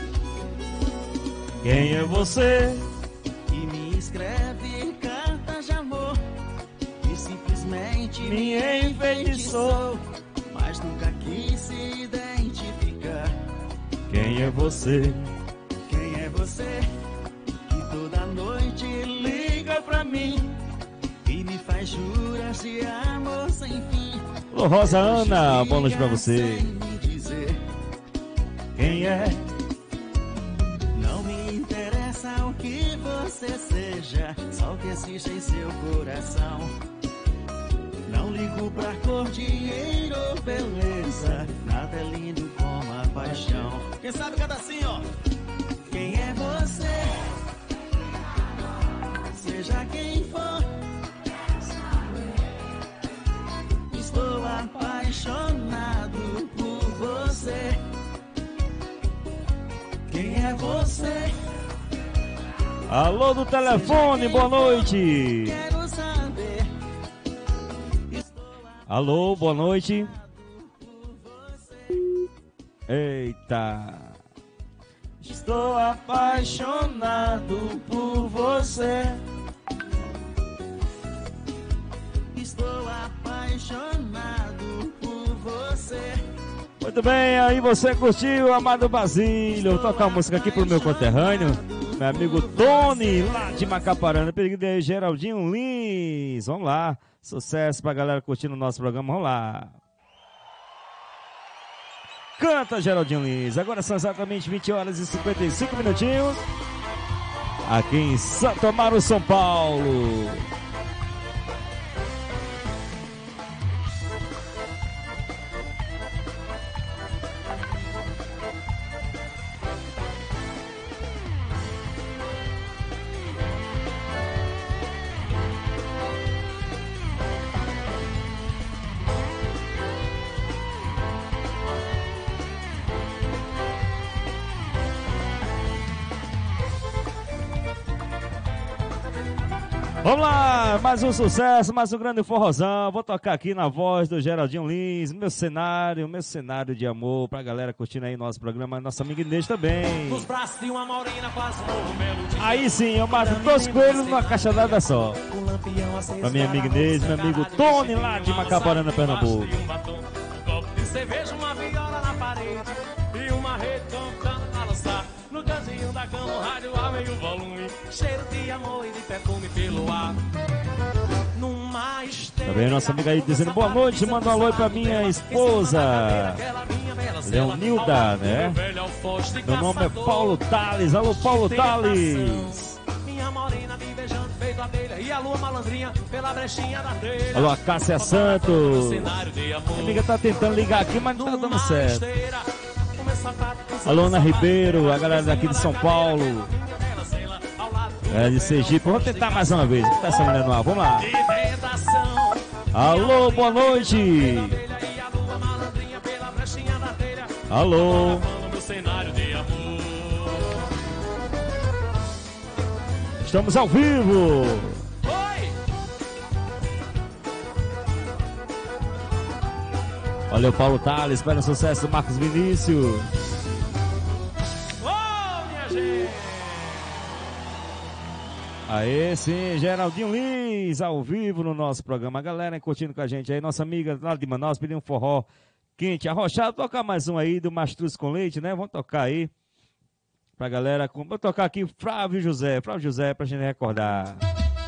Quem é você? E me escreve cartas de amor e simplesmente Me enfeitiçou. mas nunca quis se identificar. Quem é você? Quem é você que toda noite liga pra mim e me faz juras de amor sem fim? Ô, Rosa Ana, boa noite pra você. Sem me dizer Quem é? não me interessa o que você seja, só o que existe em seu coração. Não ligo pra cor, dinheiro ou beleza, nada é lindo como a paixão. Quem sabe canta assim, ó. Quem é você? Seja quem for, estou apaixonado por você. Quem é você? Alô do telefone, boa noite. Quero saber. Alô, boa noite. Eita. Estou apaixonado por você. Estou apaixonado por você. Muito bem, aí você curtiu, amado Basílio. Vou tocar a música aqui pro meu conterrâneo, meu amigo Tony, lá de Macaparana. Pedido aí, Geraldinho Lins. Vamos lá, sucesso pra galera curtindo o nosso programa, vamos lá. Canta, Geraldinho Lins. Agora são exatamente vinte horas e cinquenta e cinco minutinhos, aqui em Santo Amaro, São Paulo. Vamos lá, mais um sucesso, mais um grande forrozão. Vou tocar aqui na voz do Geraldinho Lins, meu cenário, meu cenário de amor, pra galera curtindo aí nosso programa, nossa amiga Inês também. Nos braços de uma morena quase um belo dia. Aí sim, eu mato dois coelhos numa caixadada só. Pra minha amiga Inês, meu amigo Tony lá de Macaparana, Pernambuco. Um copo de cerveja, uma viola na parede e uma rede tocando a balançar. No cantinho da cama, o rádio a meio volume, cheiro de amor e de perfume pelo ar. Numa esteira. Também nossa amiga aí dizendo boa noite, manda um alô pra minha esposa Leonilda, né? Meu nome é Paulo Tales, alô Paulo Tales. Minha morena me beijando feito abelha e a lua malandrinha pela brechinha da telha. Alô, a Cássia Santos. A amiga tá tentando ligar aqui, mas não tá dando certo. Alô, Ana Ribeiro, a galera daqui de São Paulo. É de Sergipe. Vamos tentar mais uma vez. Vamos essa mulher no ar. Vamos lá. Alô, boa noite. Alô. No cenário de amor. Estamos ao vivo. Oi! Valeu, Paulo Tales, espera o sucesso do Marcos Vinícius. Oh, minha gente! Aê, sim, Geraldinho Lins, ao vivo no nosso programa. A galera curtindo com a gente aí, nossa amiga lá de Manaus pediu um forró quente, arrochado. Tocar mais um aí do Mastruz com Leite, né? Vamos tocar aí pra galera. Vou tocar aqui Flávio José, Flávio José pra gente recordar.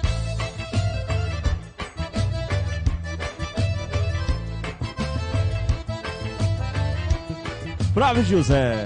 Flávio José.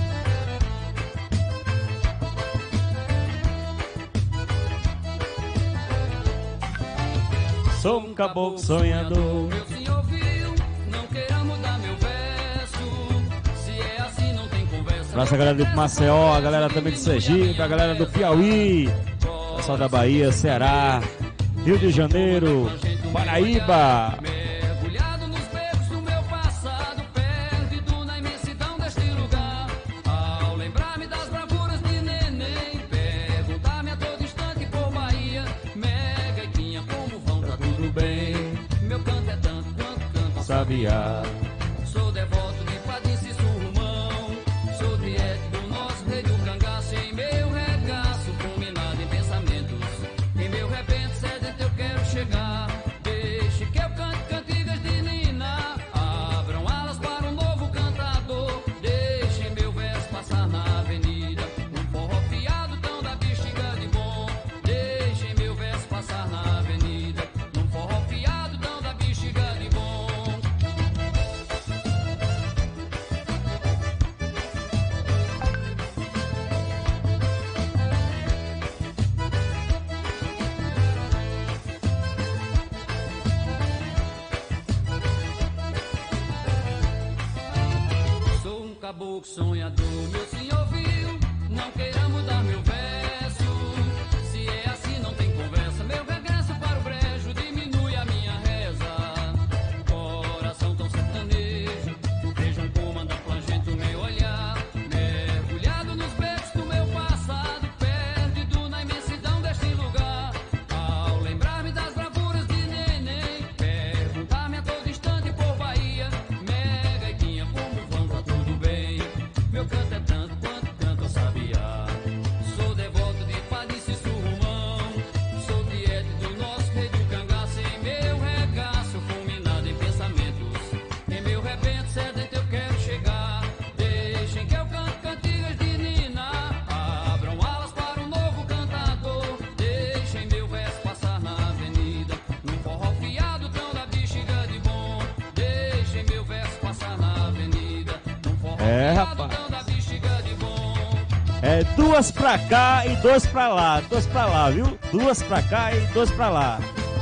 Sou um caboclo sonhador. Meu senhor viu, não queira mudar meu verso. Se é assim, não tem conversa. Pra essa galera do Maceió, a galera também de Sergipe, a galera do Piauí, pessoal da Bahia, Ceará, Rio de Janeiro, Paraíba. Mergulhado nos becos do meu passado, perdido na imensidão deste lugar. Ao lembrar-me das bravuras de neném, perguntar-me a todo instante por Bahia. Mega e Quinha, como vão, tá tudo bem? Meu canto é tanto quanto canto Sabiá. Sou devoto de Padre Cícero Romão, sou diete do nosso rei do cangaço. Em meu regaço, fulminado em pensamentos, em meu repente sedento eu quero chegar. Deixe que eu cante cantigas de Nina, abram alas para um novo cantador. Deixe meu verso passar na avenida, um forró fiado tão da bexiga de bom. Deixe meu verso passar na avenida, um forró fiado tão da bexiga de bom. Sou um caboclo sonhador, meu senhor viu, não queira mudar meu verso. Se é assim não tem conversa, meu regresso para o brejo diminui a minha reza. Coração tão sertanejo, vejam como anda plangente o meu olhar. Mergulhado nos becos do meu passado, perdido na imensidão deste lugar. Ao lembrar-me das bravuras de neném, perguntar-me a todo instante por Bahia. Mega e Quinha, como vão, tá tudo bem? Meu canto é tanto quanto canto eu sabia. Sou devoto de Padre Cícero Romão, sou diete do nosso rei do cangaço. Em meu regaço, fulminado em pensamentos, em meu rebento sedento eu quero chegar. Deixem que eu cante cantigas de Nina, abram alas para um novo cantador. Deixem meu verso passar na avenida, num forró fiado tão da bexiga de bom. Deixem meu verso passar na avenida, num forró É, fiado rapaz. tão da bexiga de bom. É duas pra cá e dois pra lá. Dois pra lá, viu? Duas pra cá e dois pra lá.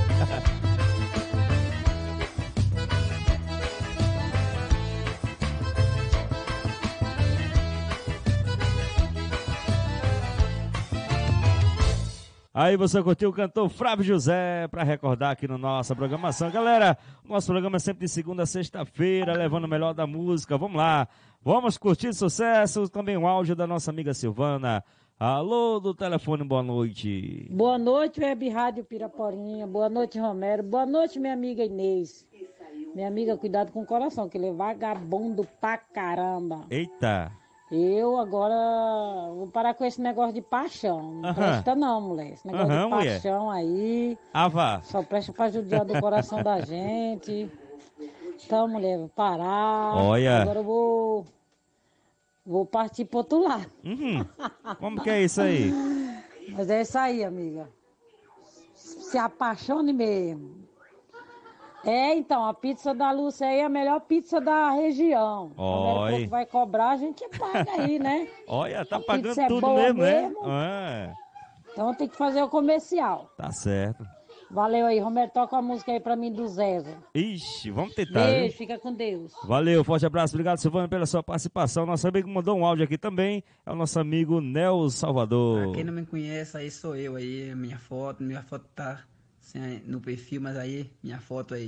Aí você curtiu o cantor Flávio José para recordar aqui na nossa programação. Galera, nosso programa é sempre de segunda a sexta-feira, levando o melhor da música. Vamos lá, vamos curtir sucesso. Também um áudio da nossa amiga Silvana. Alô, do telefone, boa noite. Boa noite, Web Rádio Piraporinha. Boa noite, Romero. Boa noite, minha amiga Inês. Minha amiga, cuidado com o coração, que ele é vagabundo pra caramba. Eita. Eu agora vou parar com esse negócio de paixão. Não Aham. presta não, mulher. Esse negócio Aham, de mulher. paixão aí Ah, vá. só presta pra judiar do coração da gente. Então, mulher, vou parar. Olha. Agora eu vou, vou partir pro outro lado. Uhum. Como que é isso aí? Mas é isso aí, amiga. Se apaixone mesmo. É, então, a pizza da Lúcia aí é a melhor pizza da região. Oi. Quando vai cobrar, a gente paga aí, né? Olha, tá A pagando pizza é tudo boa mesmo, mesmo. né? É, Então tem que fazer o comercial. tá certo. Valeu aí, Romero, toca a música aí pra mim do Zezo. Ixi, vamos tentar, Beijo, viu? fica com Deus. Valeu, forte abraço, obrigado Silvana pela sua participação. Nosso amigo mandou um áudio aqui também, é o nosso amigo Nel Salvador. Pra quem não me conhece, aí sou eu aí, a minha foto, minha foto tá assim, no perfil, mas aí, minha foto aí.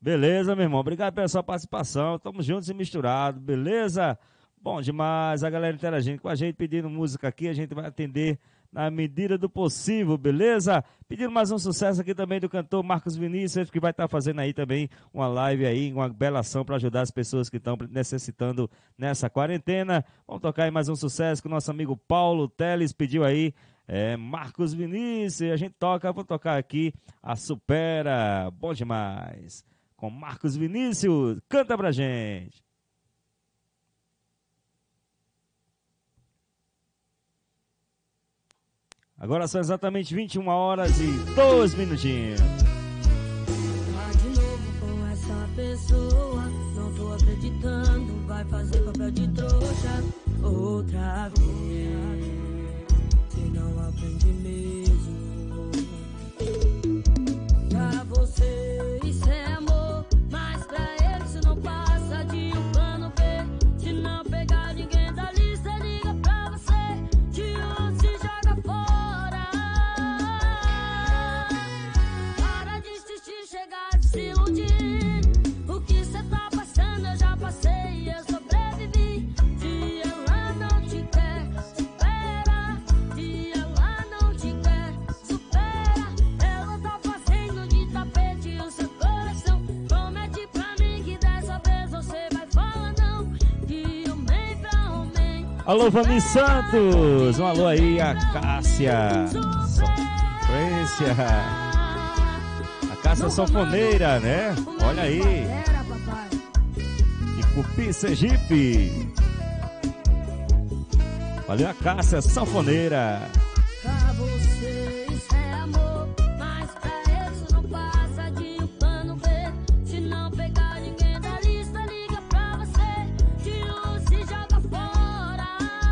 Beleza, meu irmão. Obrigado pela sua participação. Tamo juntos e misturados, beleza? Bom demais. A galera interagindo com a gente, pedindo música aqui. A gente vai atender na medida do possível, beleza? Pedindo mais um sucesso aqui também do cantor Marcos Vinícius, que vai estar fazendo aí também uma live aí, uma bela ação para ajudar as pessoas que estão necessitando nessa quarentena. Vamos tocar aí mais um sucesso que o nosso amigo Paulo Teles pediu aí. É, Marcos Vinícius, a gente toca, vou tocar aqui a Supera, bom demais. Com Marcos Vinícius, canta pra gente. Agora são exatamente vinte e uma horas e dois minutinhos. Tá de novo com essa pessoa, não tô acreditando, vai fazer papel de trouxa outra vez. Se não aprende mesmo. Pra você isso é amor, mas pra ele isso não passa de um plano B. Se não pegar ninguém da lista, liga pra você, te usa e joga fora. Para de insistir, chegar de se iludir. O que cê tá passando eu já passei, eu sobrevivi. Se ela não te quer, supera. Se ela não te quer, supera. Ela tá fazendo de tapete o seu coração. Promete pra mim que dessa vez você vai falar não. De homem pra homem. Alô, Vani Santos, um alô aí, a Cássia Sofrência, a Cássia Sanfoneira, né? Olha aí, de Cupi, Sergipe. Valeu, a Cássia Sanfoneira. Pra você isso é amor, mas pra ele isso não passa de um plano B. Se não pegar ninguém da lista, liga pra você, te usa e joga fora.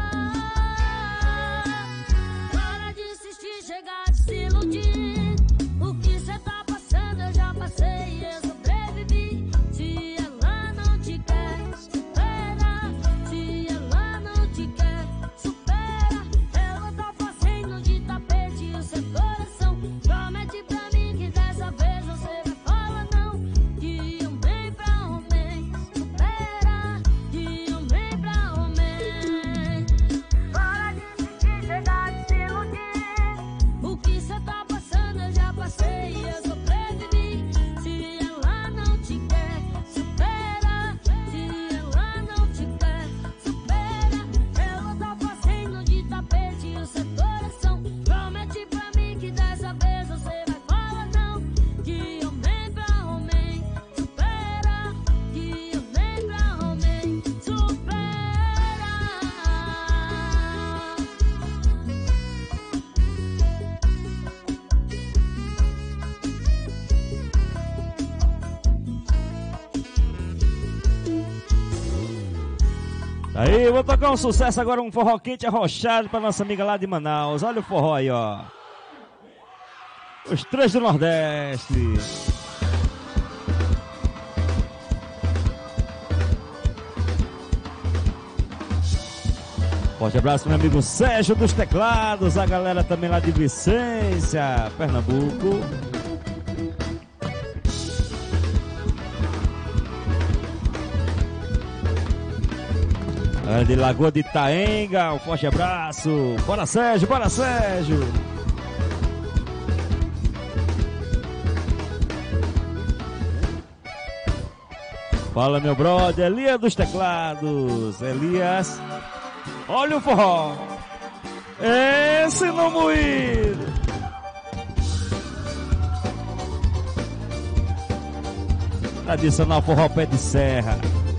Para de insistir, chegar de se iludir. O que cê tá passando eu já passei, eu sobrevivi. Se ela não te quer, supera. Se ela não te quer, supera. Ela tá fazendo de tapete o seu coração. Promete pra mim que dessa vez você vai falar não. De homem pra homem, supera. De homem pra homem. Para de insistir, chegar de se iludir. O que cê tá passando eu já passei, eu sobrevivi. Se ela não te quer, supera. Se ela não te quer, supera. Ela tá fazendo de tapete o seu coração. Promete pra mim que dessa vez você vai falar não. De homem pra homem, supera. De homem pra homem, supera. Aí, eu vou tocar um sucesso agora, um forró quente arrochado pra nossa amiga lá de Manaus. Olha o forró aí, ó. Os três do Nordeste. Forte abraço, meu amigo Sérgio dos Teclados, a galera também lá de Vicência, Pernambuco. Galera de Lagoa de Itaenga, um forte abraço. Bora, Sérgio, bora, Sérgio. Fala, meu brother, Elias dos Teclados. Elias, olha o forró. Esse não moído. Tradicional forró pé de serra.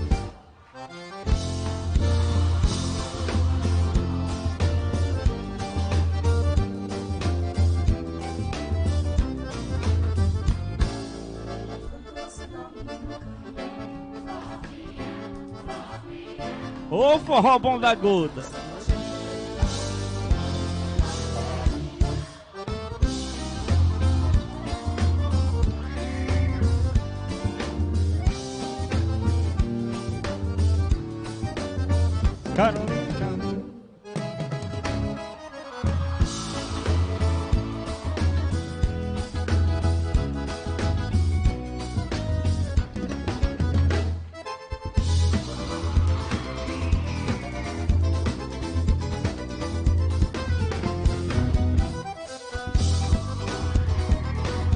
Ô forró bom da gota. Carolina.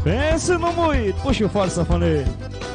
Pense no moído, puxa o fora sanfoneiro.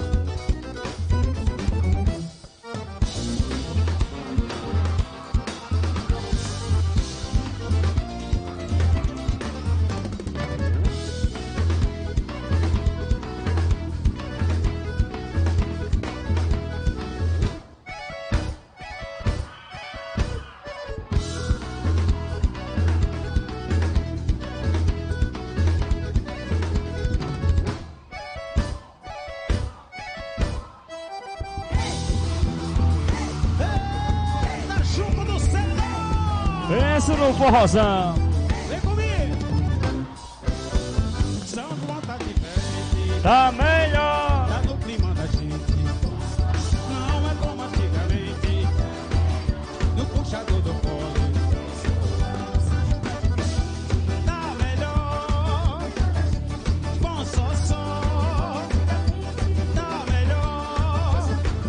Pensa no forrozão. Vem comigo. São vontade diferente. Tá melhor. Tá no clima da gente. Não é como antigamente. No puxador do fole. Tá melhor. Bom só só. Tá melhor.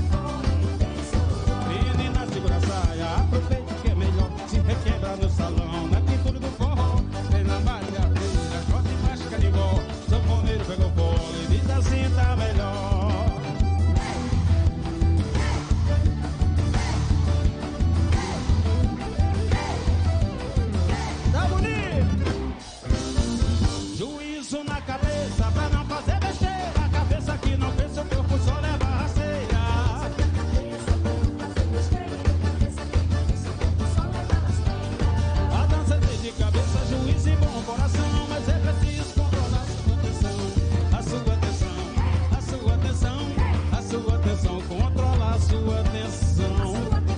Menina, segura a saia. Aproveite que é melhor. Se requebra no salão, na pintura do forró. Vem na malhadeira, corta e mais canigó. Sanfoneiro pegou fole, diz assim tá melhor. Tá bonito. Juízo na cabeça pra não fazer besteira. A cabeça que não pensa, o corpo só leva a rasteira. A dança tem de cabeça, juiz e bom coração, mas é preciso controlar sua atenção, a sua atenção, a sua atenção, a sua atenção, controlar a sua atenção.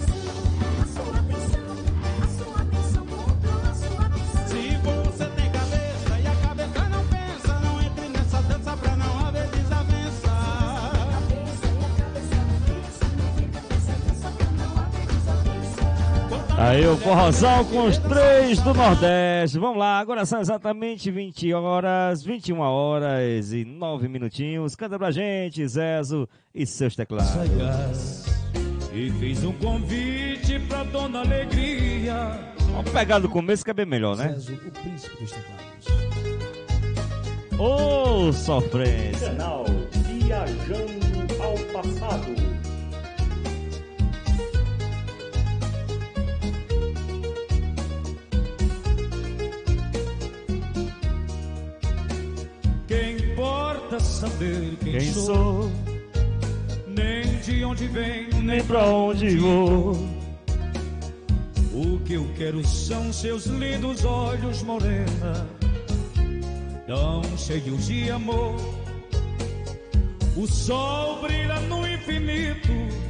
Se você tem cabeça e a cabeça não pensa, não entre nessa dança pra não haver desavença. Aí o forrozão com os três do Nordeste. Vamos lá, agora são exatamente vinte horas, vinte e uma horas e nove minutinhos. Canta pra gente, Zezo e seus teclados. E fiz um convite pra Dona Alegria. Vamos pegar do começo que é bem melhor, né? Zezo, o príncipe dos teclados. Ô, sofrência. Canal Viajando ao Passado. Quem importa saber quem, Quem sou, sou, nem de onde venho, nem pra onde vou. O que eu quero são seus lindos olhos, morena, tão cheios de amor. O sol brilha no infinito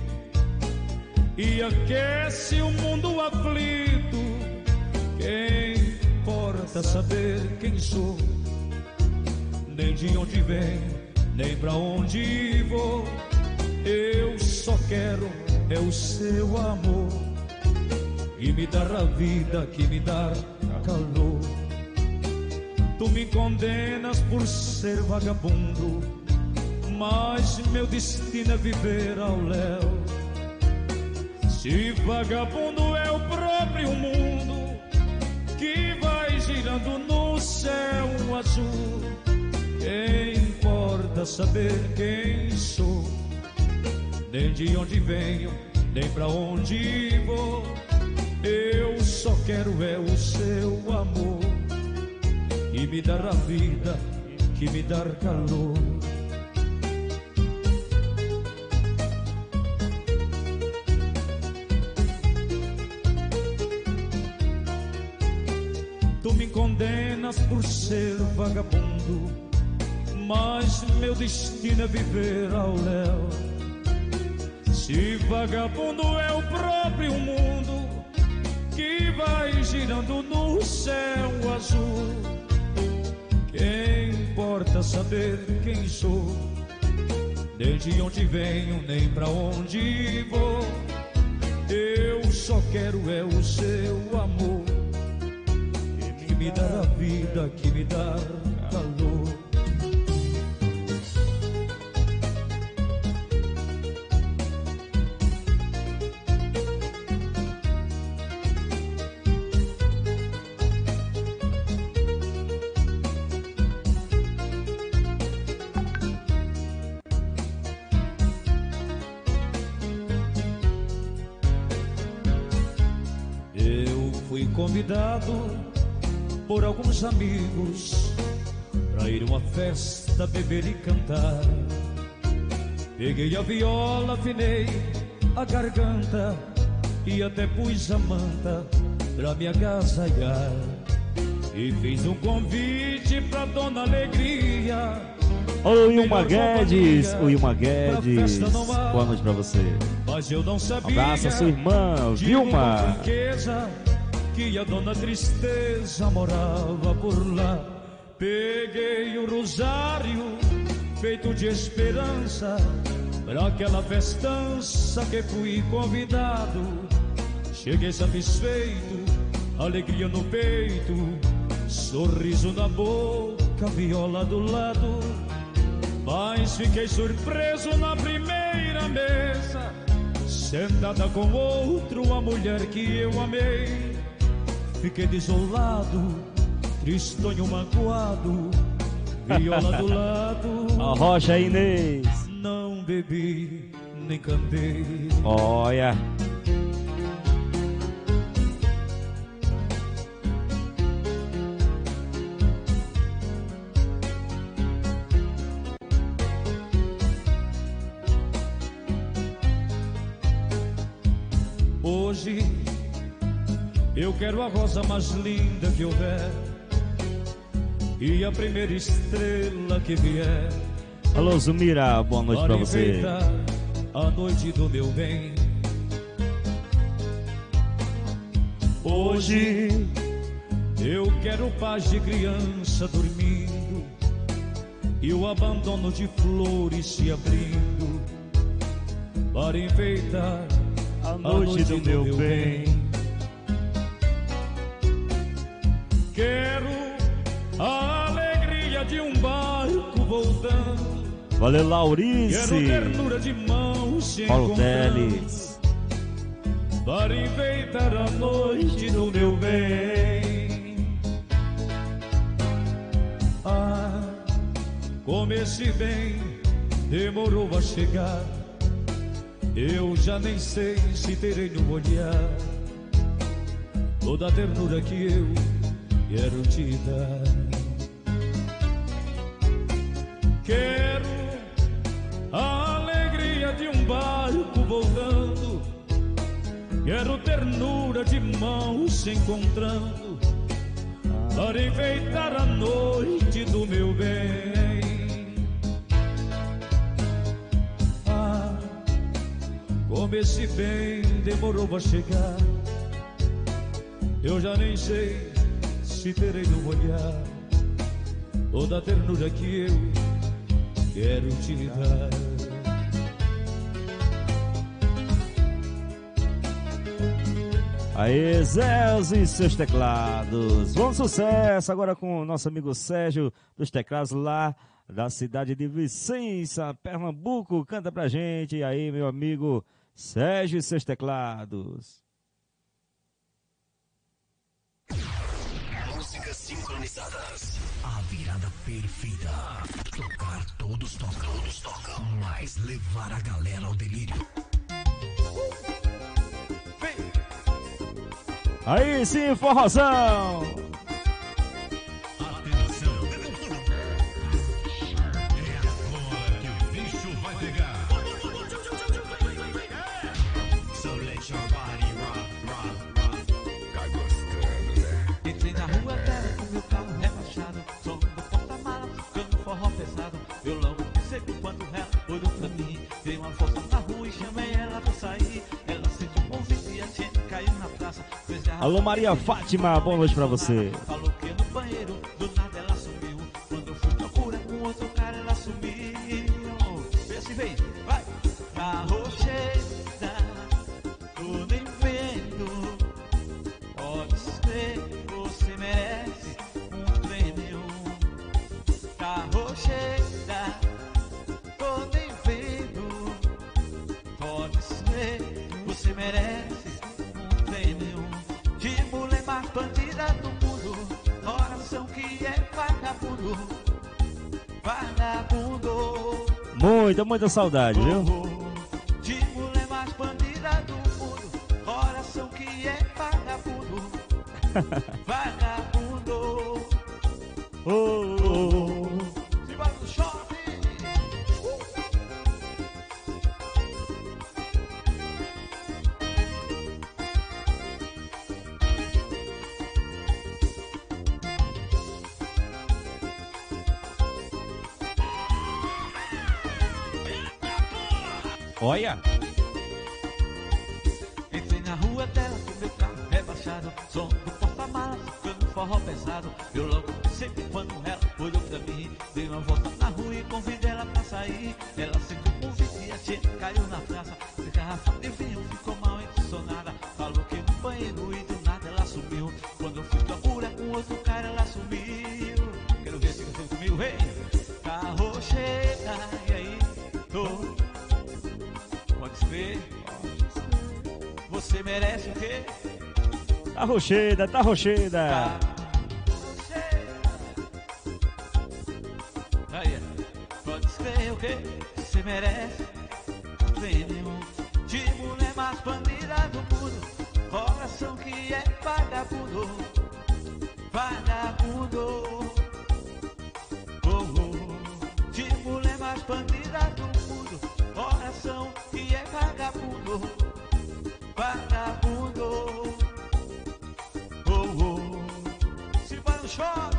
e aquece o mundo aflito. Quem importa saber quem sou, nem de onde venho, nem pra onde vou. Eu só quero é o seu amor e me dar a vida, que me dá calor. Tu me condenas por ser vagabundo, mas meu destino é viver ao léu. Se vagabundo é o próprio mundo que vai girando no céu azul, quem importa saber quem sou, nem de onde venho, nem pra onde vou. Eu só quero é o seu amor e me dar a vida, que me dar calor. Tu me condenas por ser vagabundo, mas meu destino é viver ao léu. Se vagabundo é o próprio mundo que vai girando no céu azul, quem importa saber quem sou, nem de onde venho, nem pra onde vou. Eu só quero é o seu amor que me dá a vida, que me dá calor. convidado por alguns amigos pra ir a uma festa, beber e cantar. Peguei a viola, afinei a garganta e até pus a manta pra me agasalhar. E fiz um convite pra Dona Alegria. Ô, Wilma Guedes, o Wilma Guedes, boa noite pra você. Mas eu não sabia, um abraço a sua irmã, Vilma, que a Dona Tristeza morava por lá. Peguei o rosário feito de esperança pra aquela festança que fui convidado. Cheguei satisfeito, alegria no peito, sorriso na boca, viola do lado. Mas fiquei surpreso na primeira mesa, sentada com outro, a mulher que eu amei. Fiquei desolado, tristonho magoado, viola do lado. Arrocha, Inês. Não bebi, nem cantei. Olha. Hoje eu quero a rosa mais linda que houver e a primeira estrela que vier. Alô, Zumira, boa noite pra você. A noite do meu bem. Hoje eu quero paz de criança dormindo e o abandono de flores se abrindo para enfeitar a noite, a noite do, do meu, meu bem. bem. Quero a alegria de um barco voltando. Valeu, Laurice. Quero ternura de mãos se Paulo Teles, para enfeitar a noite do meu bem. Ah, como esse bem demorou a chegar, eu já nem sei se terei no olhar toda a ternura que eu quero te dar. Quero a alegria de um barco voltando, quero ternura de mãos se encontrando para enfeitar a noite do meu bem. Como esse bem demorou a chegar, eu já nem sei se terei no olhar toda a ternura que eu quero te dar. Aê, Zéus e seus teclados. Bom sucesso agora com o nosso amigo Sérgio dos teclados lá da cidade de Vicença, Pernambuco. Canta pra gente. E aí, meu amigo Sérgio e seus teclados. Músicas sincronizadas. A virada perfeita. Tocar, todos tocam, todos tocam. Mas levar a galera ao delírio. Aí sim, forrozão. Alô, Maria Fátima, boa noite pra você. Falou que no banheiro, do nada ela sumiu. Quando eu fui procurar com outro cara, ela sumiu. Vê se vem, vai. Na rocheda, tô nem vendo. Pode ser, você merece um prêmio. Na rocheda, tô nem vendo. Pode ser, você merece um prêmio. De mulher mais bandida do mundo, coração que é vagabundo, vagabundo. Muita, muita saudade, viu? De mulher mais bandida do mundo, coração que é vagabundo, Vagabundo. Oh, oh, oh. Se vai no shopping. Olha. Entrei na rua dela com meu carro rebaixado, som do porta-malas, tocando forró pesado. Eu logo sempre quando ela olhou pra mim, dei uma volta na rua e convidei ela pra sair. Ela sentiu o convite e a tia caiu na praça. De garrafa de vinho ficou mal intencionada, falou que no banheiro e do nada ela sumiu. Quando eu fui procurar com outro cara ela sumiu. Quero ver se você comigo, vem. Carro chega, e aí? Tô. Pode ser. Você merece o quê? Tá rocheda, tá rocheda. Tá aí, pode ser o quê? Você merece. Veneno de mulher mais bandida do mundo, coração que é vagabundo, vagabundo. Oh, oh. De mulher mais bandida do mundo, coração que é vagabundo, vagabundo. Oh, oh. Se vai no shopping.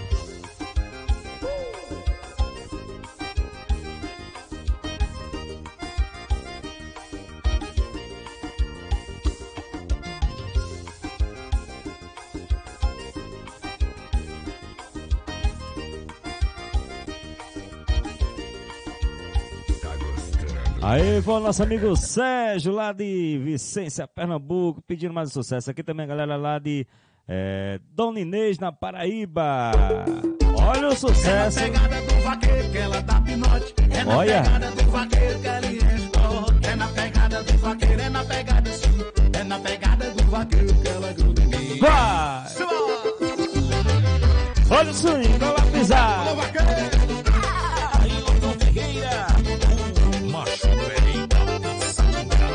Aí foi o nosso amigo Sérgio, lá de Vicência, Pernambuco, pedindo mais um sucesso. Aqui também a galera lá de é, Dona Inês, na Paraíba. Olha o sucesso. É na pegada do vaqueiro que ela dá pinote. É na Olha. pegada do vaqueiro que ela enche. É na pegada do vaqueiro, é na pegada sim. É na pegada do vaqueiro que ela gruda em mim. Vai! Olha o swing, vai lá pisar. Olha o vaqueiro. Aí, Lordão Ferreira, o macho velho da Satinga.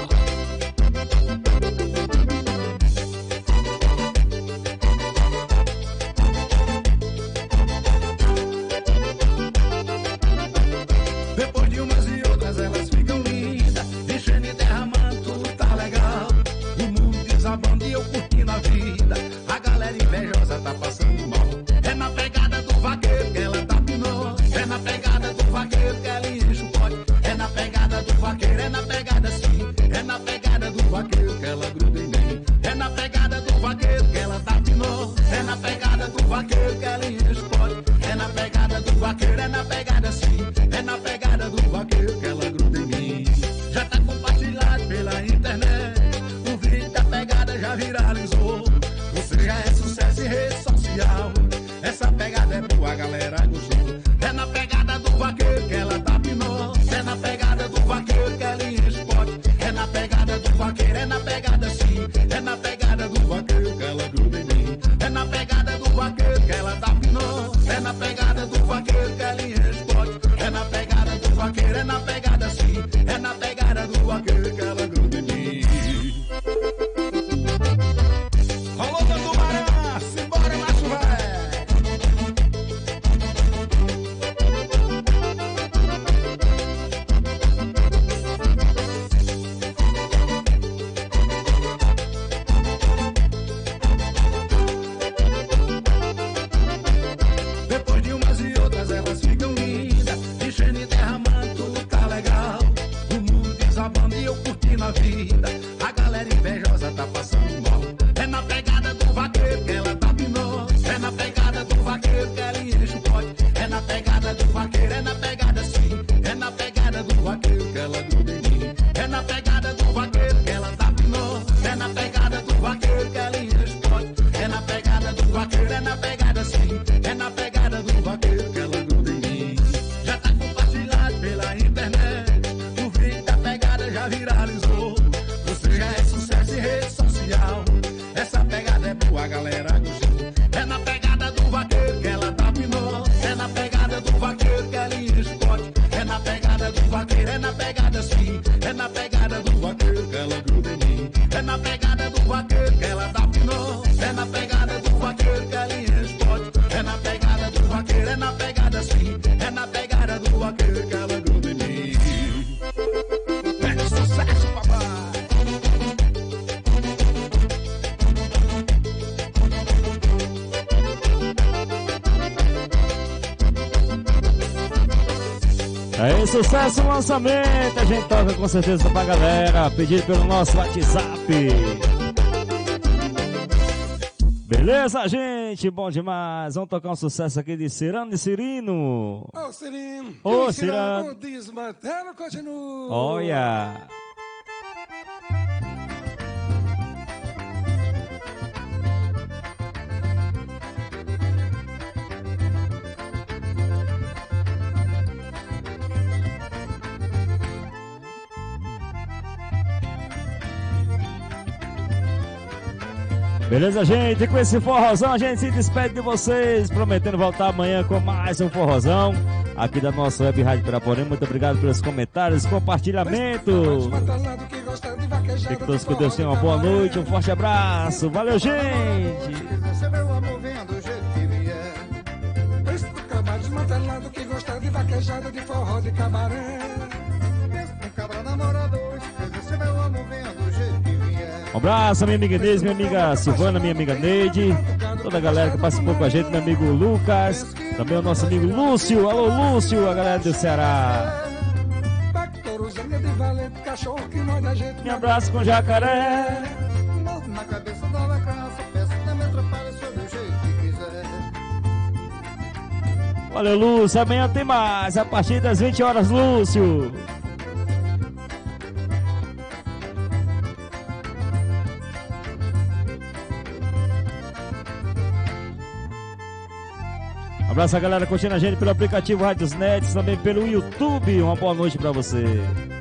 Depois de umas e outras elas ficam lindas, enchendo e derramando, tudo tá legal. O mundo desabando e eu curtindo a vida. A galera invejosa tá passando mal. É na pegada do vaqueiro que ela tá pinó. É na pegada do vaqueiro que ela enche o pote. É na pegada do vaqueiro, é na pegada sim. É na pegada do vaqueiro que ela gruda em mim. É na pegada do vaqueiro que ela tá pinó. É na pegada do vaqueiro que ela enche o pote. É na pegada do vaqueiro, é na pegada sim. É na pegada do vaqueiro que ela gruda em mim. Já tá compartilhado pela internet. O vídeo da pegada já viralizou. Você já é sucesso em rede social. Essa pegada é boa, a galera gostou. É na pegada do vaqueiro que ela tá pinó. É na pegada do vaqueiro que ela enche o pote. É na pegada do vaqueiro, é na pegada sim. É na pegada do vaqueiro que ela gruda em mim. É na pegada do vaqueiro que ela tá pinó. É na pegada do vaqueiro que ela enche o pote. É na pegada do vaqueiro, é na pegada sim. É na pegada do vaqueiro que ela gruda em mim. Alô, Tubarão, simbora, macho velho. Depois de umas e outras elas ficam lindas, enchendo e derramando, tudo tá legal. O mundo desabando e eu curtindo a vida. A galera invejosa tá passando mal. É na pegada do vaqueiro que ela tá pinó. É na pegada do vaqueiro que ela enche o pote. É na pegada do vaqueiro, é na pegada sim. É na pegada do vaqueiro que ela gruda em mim. É na pegada do vaqueiro que ela tá pinó. É na pegada do vaqueiro que ela enche o pote. É na pegada do vaqueiro, é na pegada sim. É na pegada do vaqueiro que ela gruda em mim. Já tá compartilhado pela internet. O vídeo da pegada já viralizou. Você já é sucesso em rede social. Essa pegada é boa, a galera gostou. É na pegada do vaqueiro que ela tá pinó. É na pegada do vaqueiro que ela enche o pote. É na pegada do vaqueiro, é na pegada sim. É na pegada do vaqueiro que ela gruda em mim. É na pegada do vaqueiro que ela tá pinó. É na pegada vaqueiro que ela explode. É na pegada do vaqueiro, é na pegada sim. É na pegada do vaqueiro que ela gruda em mim. É sucesso, papai. É sucesso o lançamento, a gente toca com certeza pra galera, pedido pelo nosso WhatsApp. Beleza, gente? Bom demais. Vamos tocar um sucesso aqui de Cirano e Cirino. Ô, Cirino. Ô, Cirano. O desmantelo continua. Olha. Beleza, gente? Com esse forrozão a gente se despede de vocês, prometendo voltar amanhã com mais um forrozão aqui da nossa Web Rádio Piraporém. Muito obrigado pelos comentários, compartilhamentos. Que todos que Deus tenham uma boa noite, um forte abraço. Valeu, gente! Você meu amor vem do jeito que vier. Esse do cabra desmantelado que gosta de vaquejada, de forró, de cabaré. Esse do cabra namorador, esse meu amor vem do jeito que vier. Um abraço, minha amiga Inês, minha amiga Silvana, minha amiga Neide, toda a galera que participou com a gente, meu amigo Lucas, também o nosso amigo Lúcio. Alô, Lúcio, a galera do Ceará. Um abraço com jacaré. Na cabeça da lacraça, peço da me atrapalha sobre o jeito que quiser. Valeu, Lúcio, amanhã tem mais, a partir das vinte horas, Lúcio. Abraço a galera curtindo a gente pelo aplicativo Rádios Net, também pelo YouTube. Uma boa noite pra você.